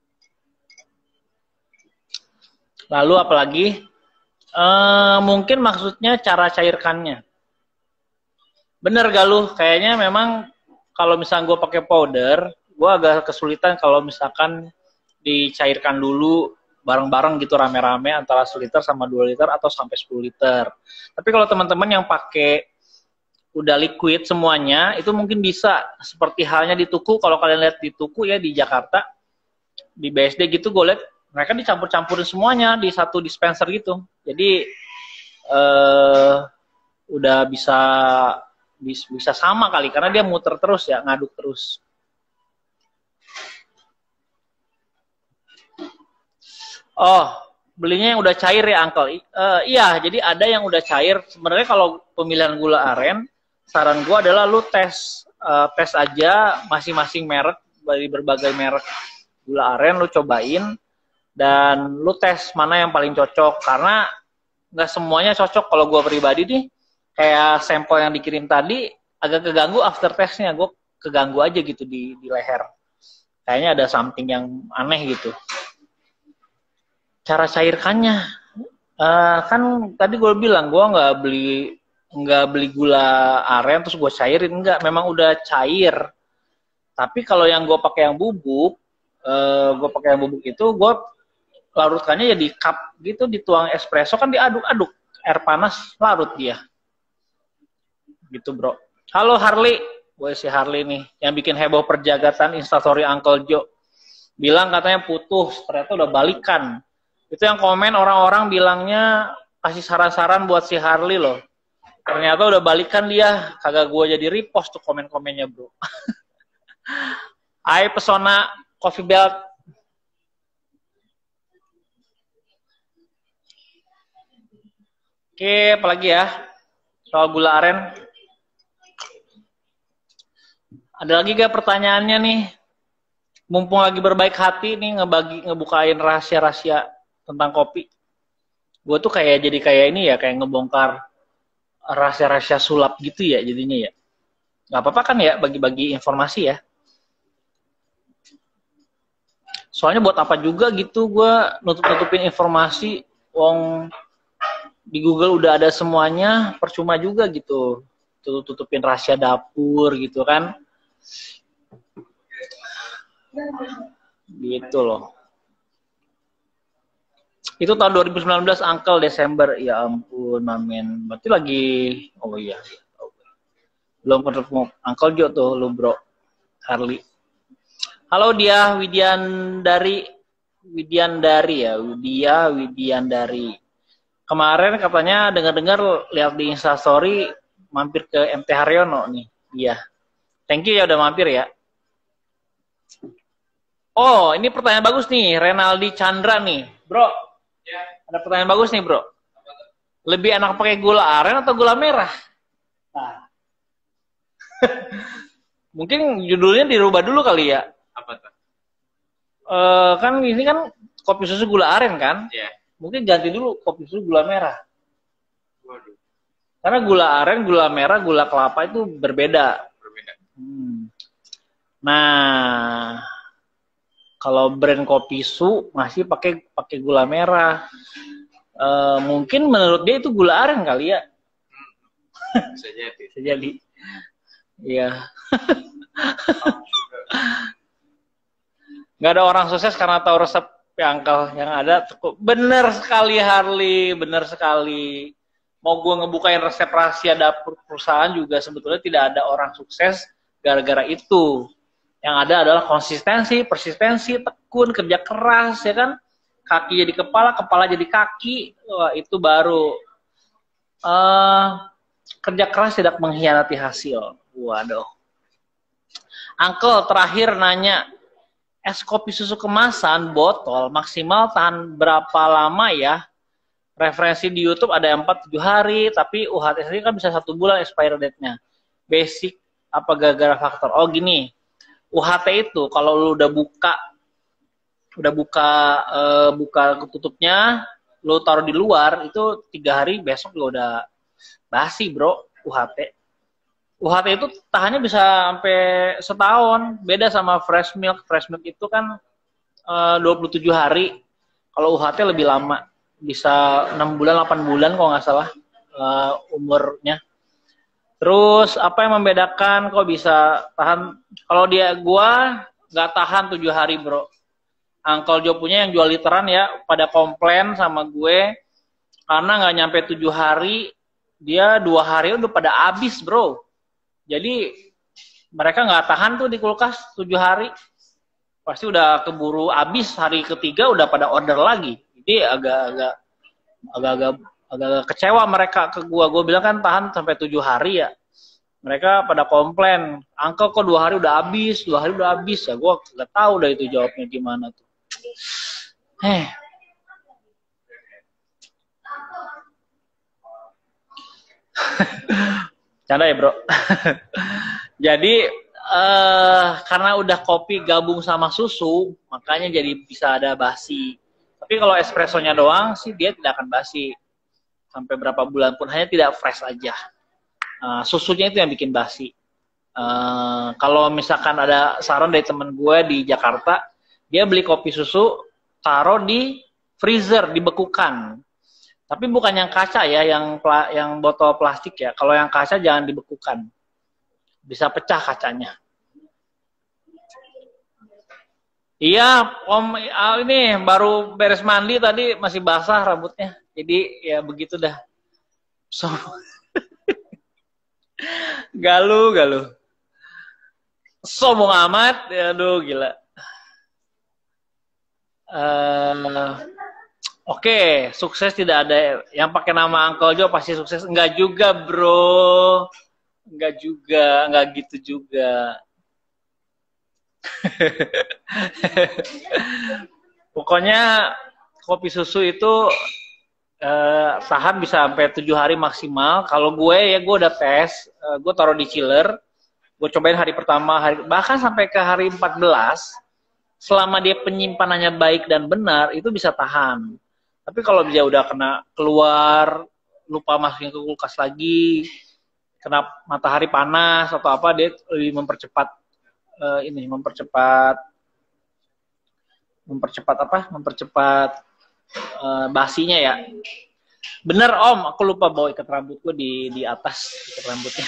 Lalu apalagi? Uh, mungkin maksudnya cara cairkannya. Bener gak lu? Kayaknya memang kalau misalnya gue pakai powder, gue agak kesulitan kalau misalkan dicairkan dulu bareng-bareng gitu rame-rame antara seliter sama dua liter atau sampai sepuluh liter. Tapi kalau teman-teman yang pakai udah liquid semuanya, itu mungkin bisa seperti halnya di tuku. Kalau kalian lihat di tuku ya di Jakarta, di B S D gitu, gue lihat mereka dicampur-campurin semuanya di satu dispenser gitu. Jadi eh, udah bisa bisa sama kali karena dia muter terus ya, ngaduk terus. Oh, belinya yang udah cair ya, Uncle? Uh, iya, jadi ada yang udah cair. Sebenarnya kalau pemilihan gula aren, saran gue adalah lu tes uh, tes aja masing-masing merek, dari berbagai merek gula aren lu cobain dan lu tes mana yang paling cocok, karena nggak semuanya cocok. Kalau gue pribadi nih kayak sampel yang dikirim tadi agak keganggu aftertaste-nya, gue keganggu aja gitu di, di leher, kayaknya ada something yang aneh gitu. Cara cairkannya uh, kan tadi gue bilang gue nggak beli nggak beli gula aren terus gue cairin, enggak, memang udah cair. Tapi kalau yang gue pakai yang bubuk, uh, gue pakai yang bubuk itu gue larutkannya ya di cup gitu, dituang espresso kan diaduk-aduk, air panas larut dia gitu bro. Halo Harley, gue si Harley nih, yang bikin heboh perjagatan instastory Uncle Joe. Bilang katanya putus, ternyata udah balikan. Itu yang komen orang-orang bilangnya kasih saran-saran buat si Harley loh. Ternyata udah balikan dia, kagak gue jadi repost tuh komen-komennya bro. Hai Pesona Coffee Belt. Oke, apalagi ya soal gula aren. Ada lagi gak pertanyaannya nih? Mumpung lagi berbaik hati nih ngebagi ngebukain rahasia-rahasia tentang kopi. Gue tuh kayak jadi kayak ini ya, kayak ngebongkar rahasia-rahasia sulap gitu ya jadinya ya. Gak apa-apa kan ya bagi-bagi informasi ya. Soalnya buat apa juga gitu gue nutup-nutupin informasi, wong di Google udah ada semuanya, percuma juga gitu. Tutup-tutupin rahasia dapur gitu kan. Gitu loh. Itu tahun dua ribu sembilan belas Uncle Desember. Ya ampun mamen. Berarti lagi, oh iya. Belum ketemu Uncle Jo tuh lu bro. Harley. Halo dia Widiandari. Widiandari ya. Widya Widiandari. Kemarin katanya dengar-dengar lihat di Instastory mampir ke M T Haryono nih. Iya. Thank you ya udah mampir ya. Oh, ini pertanyaan bagus nih, Renaldi Chandra nih, bro. Ya. Ada pertanyaan bagus nih, bro. Lebih enak pakai gula aren atau gula merah? Nah. Mungkin judulnya dirubah dulu kali ya. Apa tuh? Uh, kan ini kan kopi susu gula aren kan? Iya. Mungkin ganti dulu kopi susu gula merah. Waduh. Karena gula aren, gula merah, gula kelapa itu berbeda. Berbeda. Hmm. Nah. Kalau brand kopi su masih pakai pakai gula merah, e, mungkin menurut dia itu gula aren kali ya. Hmm. Bisa jadi. Bisa jadi. Iya. Nggak ada orang sukses karena tahu resep ya Uncle. Yang ada cukup. Bener sekali Harley, bener sekali. Mau gue ngebukain resep rahasia dapur perusahaan juga sebetulnya tidak ada orang sukses gara-gara itu. Yang ada adalah konsistensi, persistensi, tekun, kerja keras, ya kan? Kaki jadi kepala, kepala jadi kaki, wah itu baru uh, kerja keras tidak mengkhianati hasil. Waduh. Uncle terakhir nanya, es kopi susu kemasan botol maksimal tahan berapa lama ya? Referensi di YouTube ada yang empat tujuh hari, tapi U H T sendiri kan bisa satu bulan expiry date-nya. Basic apa gara-gara faktor? Oh gini. U H T itu kalau lu udah buka udah buka uh, buka tutupnya, lu taruh di luar itu tiga hari besok juga udah basi bro. U H T U H T itu tahannya bisa sampai setahun, beda sama fresh milk. Fresh milk itu kan uh, dua puluh tujuh hari, kalau U H T lebih lama, bisa enam bulan delapan bulan kalau nggak salah uh, umurnya. Terus apa yang membedakan kok bisa tahan? Kalau dia gua nggak tahan tujuh hari bro. Uncle Joe punya yang jual literan ya pada komplain sama gue karena nggak nyampe tujuh hari, dia dua hari udah pada habis bro. Jadi mereka nggak tahan tuh di kulkas tujuh hari, pasti udah keburu habis hari ketiga udah pada order lagi. Jadi agak-agak agak-agak agak kecewa mereka ke gua. Gua bilang kan tahan sampai tujuh hari ya. Mereka pada komplain, Uncle kok dua hari udah habis, dua hari udah habis ya. Gua nggak tahu dah itu jawabnya gimana tuh. Eh. Canda ya bro. Jadi eh, karena udah kopi gabung sama susu, makanya jadi bisa ada basi. Tapi kalau espressonya doang sih dia tidak akan basi. Sampai berapa bulan pun hanya tidak fresh aja. Uh, susunya itu yang bikin basi. Uh, kalau misalkan ada saran dari temen gue di Jakarta, dia beli kopi susu, taruh di freezer, dibekukan. Tapi bukan yang kaca ya, yang yang botol plastik ya. Kalau yang kaca jangan dibekukan. Bisa pecah kacanya. Iya, Om ini baru beres mandi tadi masih basah rambutnya. Jadi ya begitu dah. So, Galuh, galuh. Sombong amat, aduh gila. Uh, Oke, okay, sukses tidak ada yang pakai nama Uncle Joe pasti sukses. Enggak juga, bro. Enggak juga, enggak gitu juga. Pokoknya kopi susu itu eh, tahan bisa sampai tujuh hari maksimal. Kalau gue ya gue udah tes, eh, gue taruh di chiller, gue cobain hari pertama, hari bahkan sampai ke hari empat belas. Selama dia penyimpanannya baik dan benar, itu bisa tahan. Tapi kalau dia udah kena keluar, lupa masukin ke kulkas lagi, kena matahari panas atau apa, dia lebih mempercepat uh, ini, mempercepat, mempercepat apa? Mempercepat uh, basinya ya. Bener Om, aku lupa bawa ikat rambutku di di atas ikat rambutnya.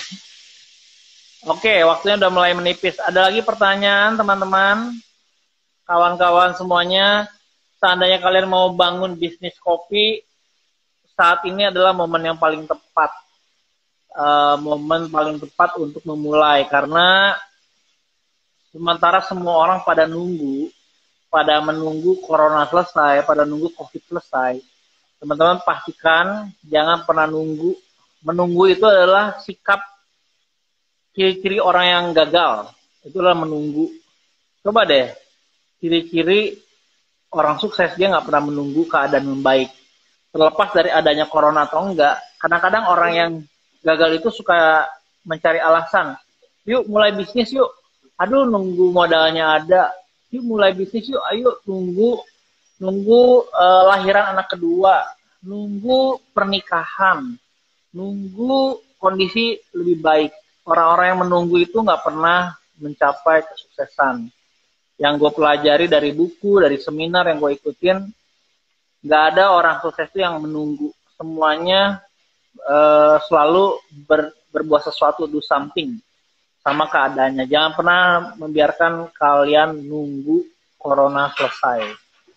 Oke, waktunya udah mulai menipis. Ada lagi pertanyaan teman-teman, kawan-kawan semuanya? Seandainya kalian mau bangun bisnis kopi, saat ini adalah momen yang paling tepat. Uh, momen paling tepat untuk memulai. Karena sementara semua orang pada nunggu, pada menunggu corona selesai, pada nunggu covid selesai. Teman-teman pastikan jangan pernah nunggu. Menunggu itu adalah sikap ciri-ciri orang yang gagal. Itulah menunggu. Coba deh, ciri-ciri orang sukses, dia nggak pernah menunggu keadaan membaik. Terlepas dari adanya corona atau enggak, kadang-kadang orang yang gagal itu suka mencari alasan. Yuk mulai bisnis yuk. Aduh nunggu modalnya ada. Yuk mulai bisnis yuk. Ayo nunggu nunggu uh, lahiran anak kedua. Nunggu pernikahan. Nunggu kondisi lebih baik. Orang-orang yang menunggu itu nggak pernah mencapai kesuksesan. Yang gue pelajari dari buku, dari seminar yang gue ikutin, nggak ada orang sukses itu yang menunggu. Semuanya uh, selalu ber, berbuat sesuatu, do something sama keadaannya. Jangan pernah membiarkan kalian nunggu corona selesai.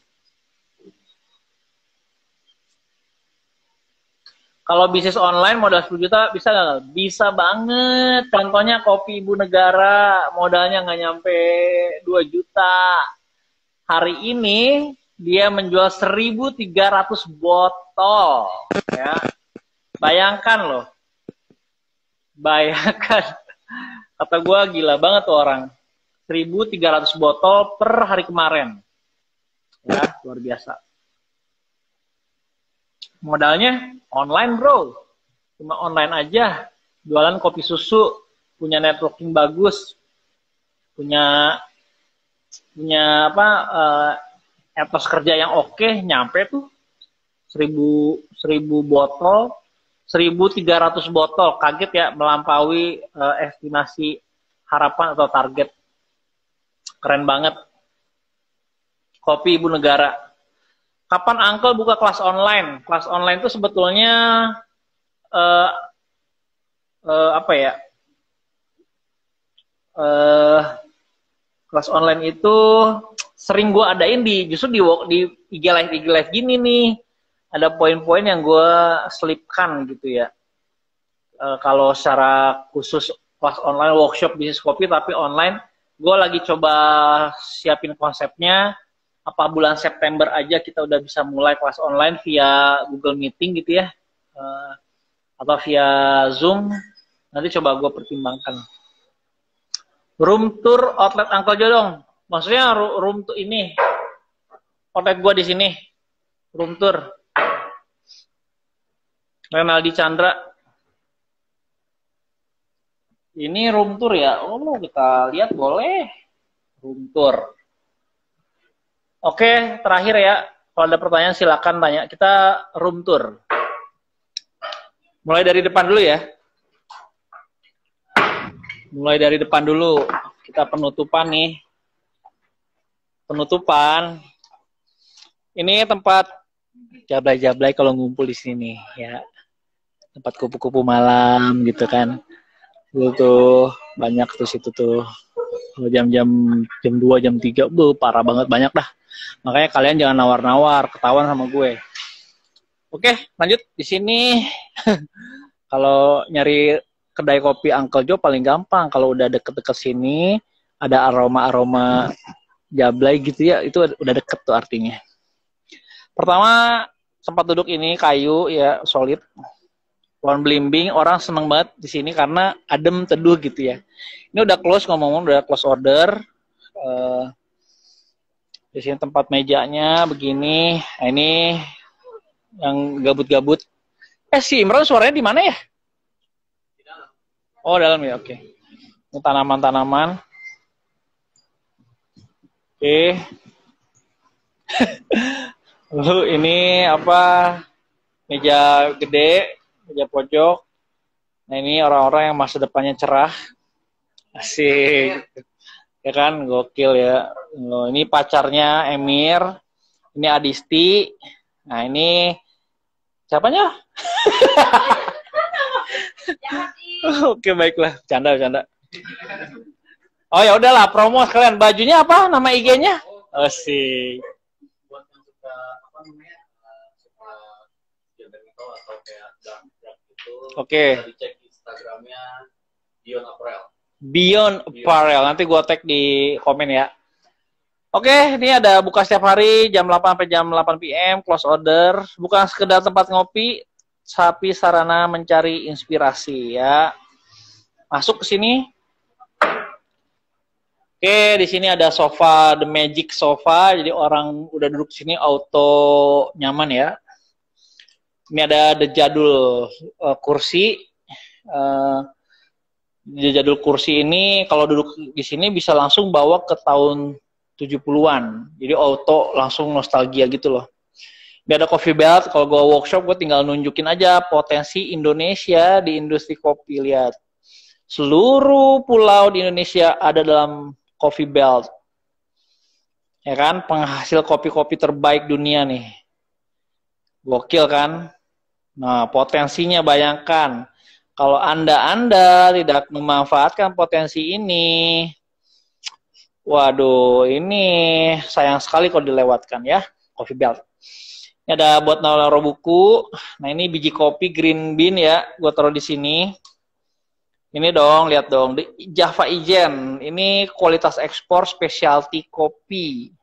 Kalau bisnis online modal sepuluh juta bisa nggak? Bisa banget. Contohnya Kopi Ibu Negara, modalnya nggak nyampe dua juta. Hari ini dia menjual seribu tiga ratus botol. Ya. Bayangkan loh. Bayangkan. Kata gue gila banget tuh orang. seribu tiga ratus botol per hari kemarin. Ya, luar biasa. Modalnya online bro, cuma online aja, jualan kopi susu, punya networking bagus, punya punya apa uh, etos kerja yang oke, nyampe tuh seribu seribu botol, seribu tiga ratus botol, kaget ya melampaui uh, estimasi harapan atau target, keren banget. Kopi Ibu Negara. Kapan Uncle buka kelas online? Kelas online itu sebetulnya uh, uh, apa ya? Uh, kelas online itu sering gue adain di justru di di I G live I G live gini nih. Ada poin-poin yang gue selipkan gitu ya. Uh, kalau secara khusus kelas online workshop bisnis kopi tapi online, gue lagi coba siapin konsepnya. Apa bulan September aja kita udah bisa mulai kelas online via Google Meeting gitu ya, uh, atau via Zoom. Nanti coba gue pertimbangkan. Room tour outlet Uncle Joe dong. Maksudnya room tour ini, outlet gue di sini, room tour. Renaldi Chandra. Ini room tour ya. Oh kita lihat boleh. Room tour. Oke, terakhir ya. Kalau ada pertanyaan silakan tanya. Kita room tour. Mulai dari depan dulu ya. Mulai dari depan dulu. Kita penutupan nih. Penutupan. Ini tempat jablay-jablay kalau ngumpul di sini ya. Tempat kupu-kupu malam gitu kan. Itu tuh banyak tuh situ tuh. Kalau jam-jam jam dua, jam tiga, buh, parah banget, banyak dah. Makanya kalian jangan nawar-nawar, ketahuan sama gue. Oke, lanjut di sini. Kalau nyari kedai kopi Uncle Joe paling gampang. Kalau udah deket-deket sini, ada aroma-aroma jablay gitu ya, itu udah deket tuh artinya. Pertama, tempat duduk ini kayu ya, solid. Pohon belimbing, orang seneng banget di sini karena adem teduh gitu ya. Ini udah close ngomong-ngomong, udah close order. Uh, di sini tempat mejanya begini. Nah, ini yang gabut-gabut. Eh si Imran suaranya di mana ya? Di dalam. Oh dalam ya, oke. Ini tanaman-tanaman. Oke. Lalu ini apa? Meja gede. Meja pojok. Nah ini orang-orang yang masa depannya cerah. Asik. Ya kan, gokil ya. Loh, ini pacarnya Emir. Ini Adisti. Nah ini siapanya? Oke baiklah, canda canda. Oh ya udahlah, promo sekalian. Bajunya apa? Nama I G-nya? Asik. Buat yang suka apa namanya? Suka atau kayak Oke. Okay. Dicek Instagramnya Beyond Apparel. Beyond Apparel. Nanti gua tag di komen ya. Oke, okay, ini ada buka setiap hari jam delapan sampai jam delapan P M, close order. Bukan sekedar tempat ngopi, tapi sarana mencari inspirasi ya. Masuk ke sini. Oke, okay, di sini ada sofa, The Magic Sofa. Jadi orang udah duduk sini auto nyaman ya. Ini ada The Jadul uh, kursi. Uh, The Jadul kursi ini kalau duduk di sini bisa langsung bawa ke tahun tujuh puluhan. Jadi auto langsung nostalgia gitu loh. Ini ada coffee belt. Kalau gue workshop gue tinggal nunjukin aja potensi Indonesia di industri kopi. Lihat. Seluruh pulau di Indonesia ada dalam coffee belt. Ya kan? Penghasil kopi-kopi terbaik dunia nih. Gokil kan? Nah, potensinya bayangkan. Kalau Anda-Anda tidak memanfaatkan potensi ini, waduh, ini sayang sekali kalau dilewatkan ya, coffee belt. Ini ada buat naruh buku. Nah, ini biji kopi green bean ya, gue taruh di sini. Ini dong, lihat dong, Java Ijen. Ini kualitas ekspor specialty kopi.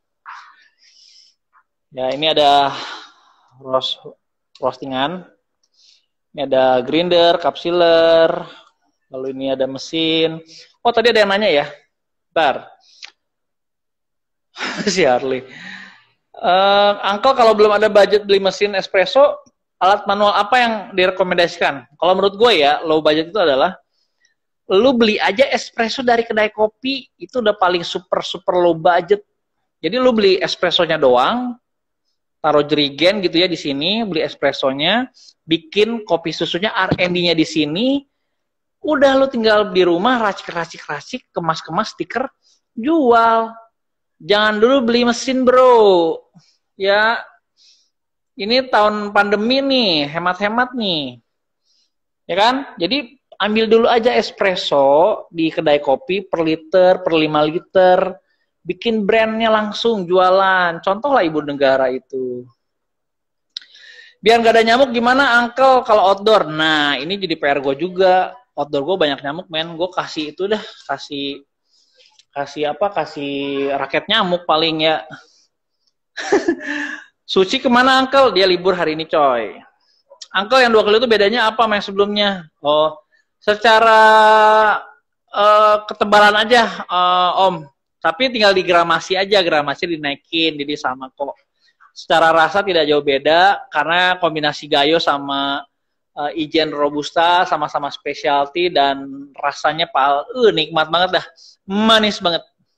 Ya, ini ada roast roastingan. Ini ada grinder, kapsiler, lalu ini ada mesin. Oh tadi ada yang nanya ya, bentar. Si Harley. Uh, Uncle kalau belum ada budget beli mesin espresso, alat manual apa yang direkomendasikan? Kalau menurut gue ya, low budget itu adalah lu beli aja espresso dari kedai kopi, itu udah paling super super low budget. Jadi lu beli espressonya doang, taruh jerigen gitu ya di sini, beli espressonya, bikin kopi susunya R and D-nya di sini, udah lu tinggal di rumah racik-racik-racik, kemas-kemas stiker, jual. Jangan dulu beli mesin bro, ya. Ini tahun pandemi nih, hemat-hemat nih, ya kan? Jadi ambil dulu aja espresso di kedai kopi per liter, per lima liter, bikin brandnya langsung jualan. Contoh lah ibu negara itu. Biar nggak ada nyamuk gimana Uncle kalau outdoor? Nah ini jadi P R gue juga. Outdoor gue banyak nyamuk men. Gue kasih itu dah, kasih kasih apa? Kasih raket nyamuk paling ya. Suci kemana Uncle? Dia libur hari ini coy. Uncle yang dua kilo itu bedanya apa sama yang sebelumnya? Oh, secara uh, ketebalan aja uh, Om. Tapi tinggal digramasi aja, gramasi dinaikin, jadi sama kok. Secara rasa tidak jauh beda, karena kombinasi Gayo sama uh, Ijen Robusta, sama-sama specialty, dan rasanya pal, uh, nikmat banget dah. Manis banget.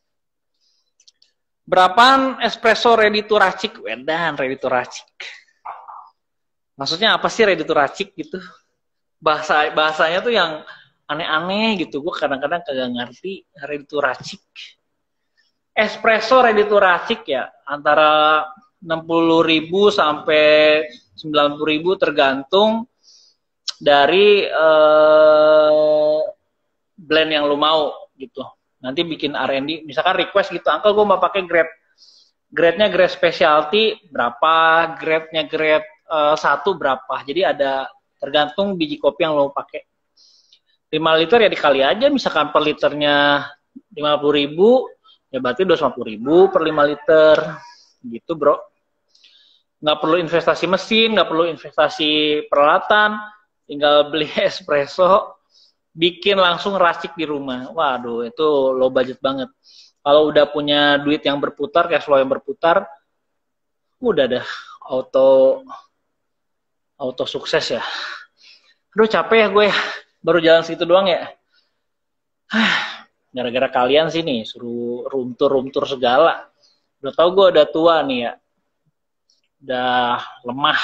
Berapaan espresso ready to racik? Wedan, ready to racik. Maksudnya apa sih ready to racik gitu? Bahasa bahasanya tuh yang aneh-aneh gitu. Gue kadang-kadang kagak ngerti ready to racik. Espresso ready to racik ya, antara enam puluh ribu sampai sembilan puluh ribu tergantung dari uh, blend yang lu mau gitu. Nanti bikin R and D, misalkan request gitu, Uncle gue mau pakai grade, grade-nya grade specialty berapa, grade-nya grade uh, satu berapa. Jadi ada tergantung biji kopi yang lo pakai. lima liter ya dikali aja, misalkan per liternya lima puluh ribu, ya berarti dua ratus lima puluh ribu per lima liter. Gitu bro. Nggak perlu investasi mesin, nggak perlu investasi peralatan, tinggal beli espresso, bikin langsung racik di rumah. Waduh, itu low budget banget. Kalau udah punya duit yang berputar, cash flow yang berputar, udah dah auto auto sukses ya. Aduh capek ya gue, baru jalan segitu doang ya. Gara-gara kalian sih nih, suruh rumtur-rumtur segala. Udah tau gue udah tua nih ya, udah lemah.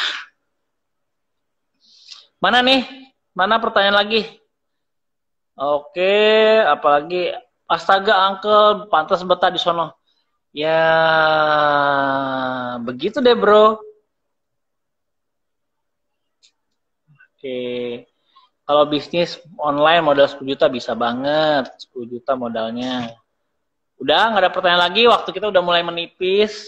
Mana nih? Mana pertanyaan lagi? Oke, apalagi? Astaga, uncle, pantas betah di sono. Ya, begitu deh, bro. Oke. Kalau bisnis online modal sepuluh juta bisa banget. sepuluh juta modalnya. Udah, nggak ada pertanyaan lagi. Waktu kita udah mulai menipis.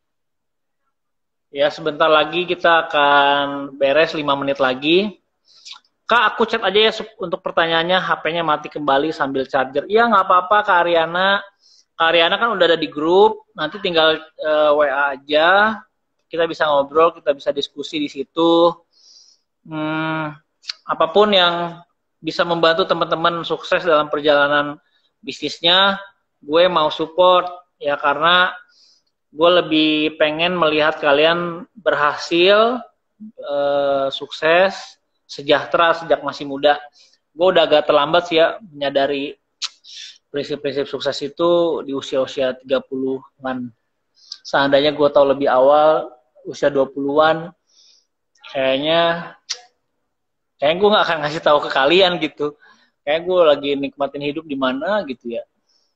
Ya, sebentar lagi kita akan beres lima menit lagi. Kak, aku chat aja ya untuk pertanyaannya, H P-nya mati kembali sambil charger. Iya, nggak apa-apa, Kak Ariana. Kak Ariana kan udah ada di grup, nanti tinggal uh, W A aja. Kita bisa ngobrol, kita bisa diskusi di situ. Hmm, apapun yang bisa membantu teman-teman sukses dalam perjalanan bisnisnya, gue mau support. Ya, karena gue lebih pengen melihat kalian berhasil, uh, sukses, sejahtera sejak masih muda. Gue udah agak terlambat sih ya menyadari prinsip-prinsip sukses itu di usia-usia tiga puluhan. Seandainya gue tahu lebih awal, usia dua puluhan, kayaknya kayaknya gue gak akan ngasih tahu ke kalian gitu. Kayaknya gue lagi nikmatin hidup di mana gitu ya.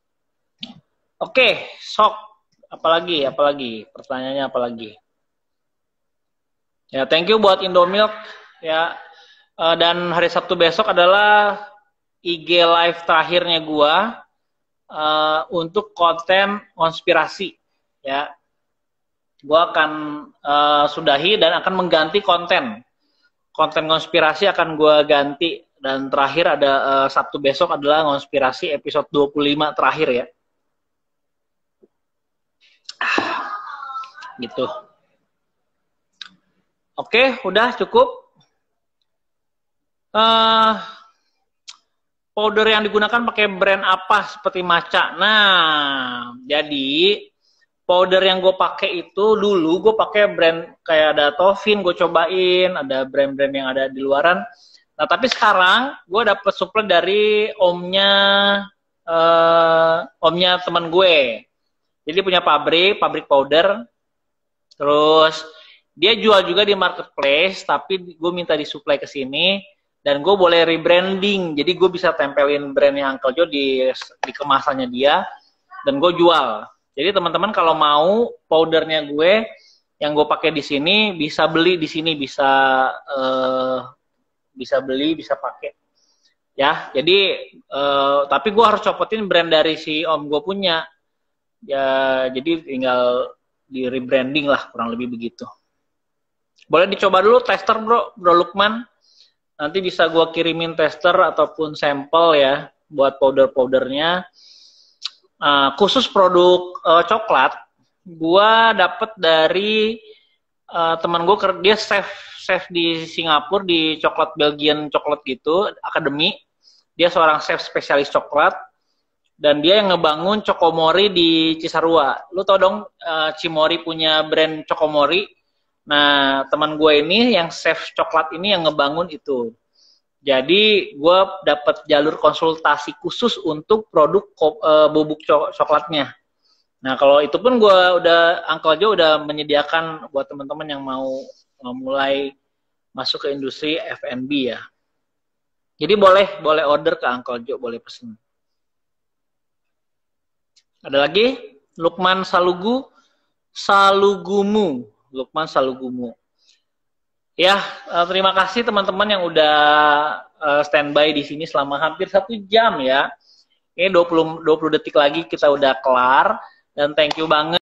Oke, sok. Apalagi, apalagi? Pertanyaannya apalagi? Ya, thank you buat Indomilk ya. Uh, dan hari Sabtu besok adalah I G live terakhirnya gua uh, untuk konten konspirasi ya. Gua akan uh, sudahi dan akan mengganti konten. Konten konspirasi akan gua ganti dan terakhir ada uh, Sabtu besok adalah konspirasi episode dua puluh lima terakhir ya. Ah, gitu. Oke, udah cukup. Uh, powder yang digunakan pakai brand apa seperti Maca. Nah, jadi powder yang gue pakai itu dulu gue pakai brand kayak ada Tovin, gue cobain, ada brand-brand yang ada di luaran. Nah, tapi sekarang gue dapet supply dari omnya, uh, omnya teman gue. Jadi punya pabrik, pabrik powder. Terus dia jual juga di marketplace, tapi gue minta disuplai ke sini. Dan gue boleh rebranding, jadi gue bisa tempelin brandnya Uncle Joe di, di kemasannya dia, dan gue jual. Jadi teman-teman kalau mau powdernya gue, yang gue pakai di sini, bisa beli di sini, bisa uh, bisa beli, bisa pakai. Ya, jadi uh, tapi gue harus copotin brand dari si om gue punya. Ya, jadi tinggal di rebranding lah, kurang lebih begitu. Boleh dicoba dulu tester bro, bro Lukman. Nanti bisa gue kirimin tester ataupun sampel ya buat powder-powdernya. Uh, khusus produk uh, coklat, gue dapet dari uh, teman gue, dia chef chef di Singapura di coklat Belgian coklat gitu, akademi. Dia seorang chef spesialis coklat dan dia yang ngebangun Chokomori di Cisarua. Lu tau dong uh, Cimori punya brand Chokomori. Nah, teman gue ini yang chef coklat ini yang ngebangun itu. Jadi, gue dapat jalur konsultasi khusus untuk produk uh, bubuk coklatnya. Nah, kalau itu pun gue udah, Uncle Joe udah menyediakan buat teman-teman yang mau, mau mulai masuk ke industri F and B ya. Jadi boleh, boleh order ke Uncle Joe, boleh pesen. Ada lagi? Lukman Salugu, Salugumu. Lukman Salugumu. Ya, uh, terima kasih teman-teman yang udah uh, standby di sini selama hampir satu jam ya. Ini dua puluh, dua puluh detik lagi kita udah kelar. Dan thank you banget.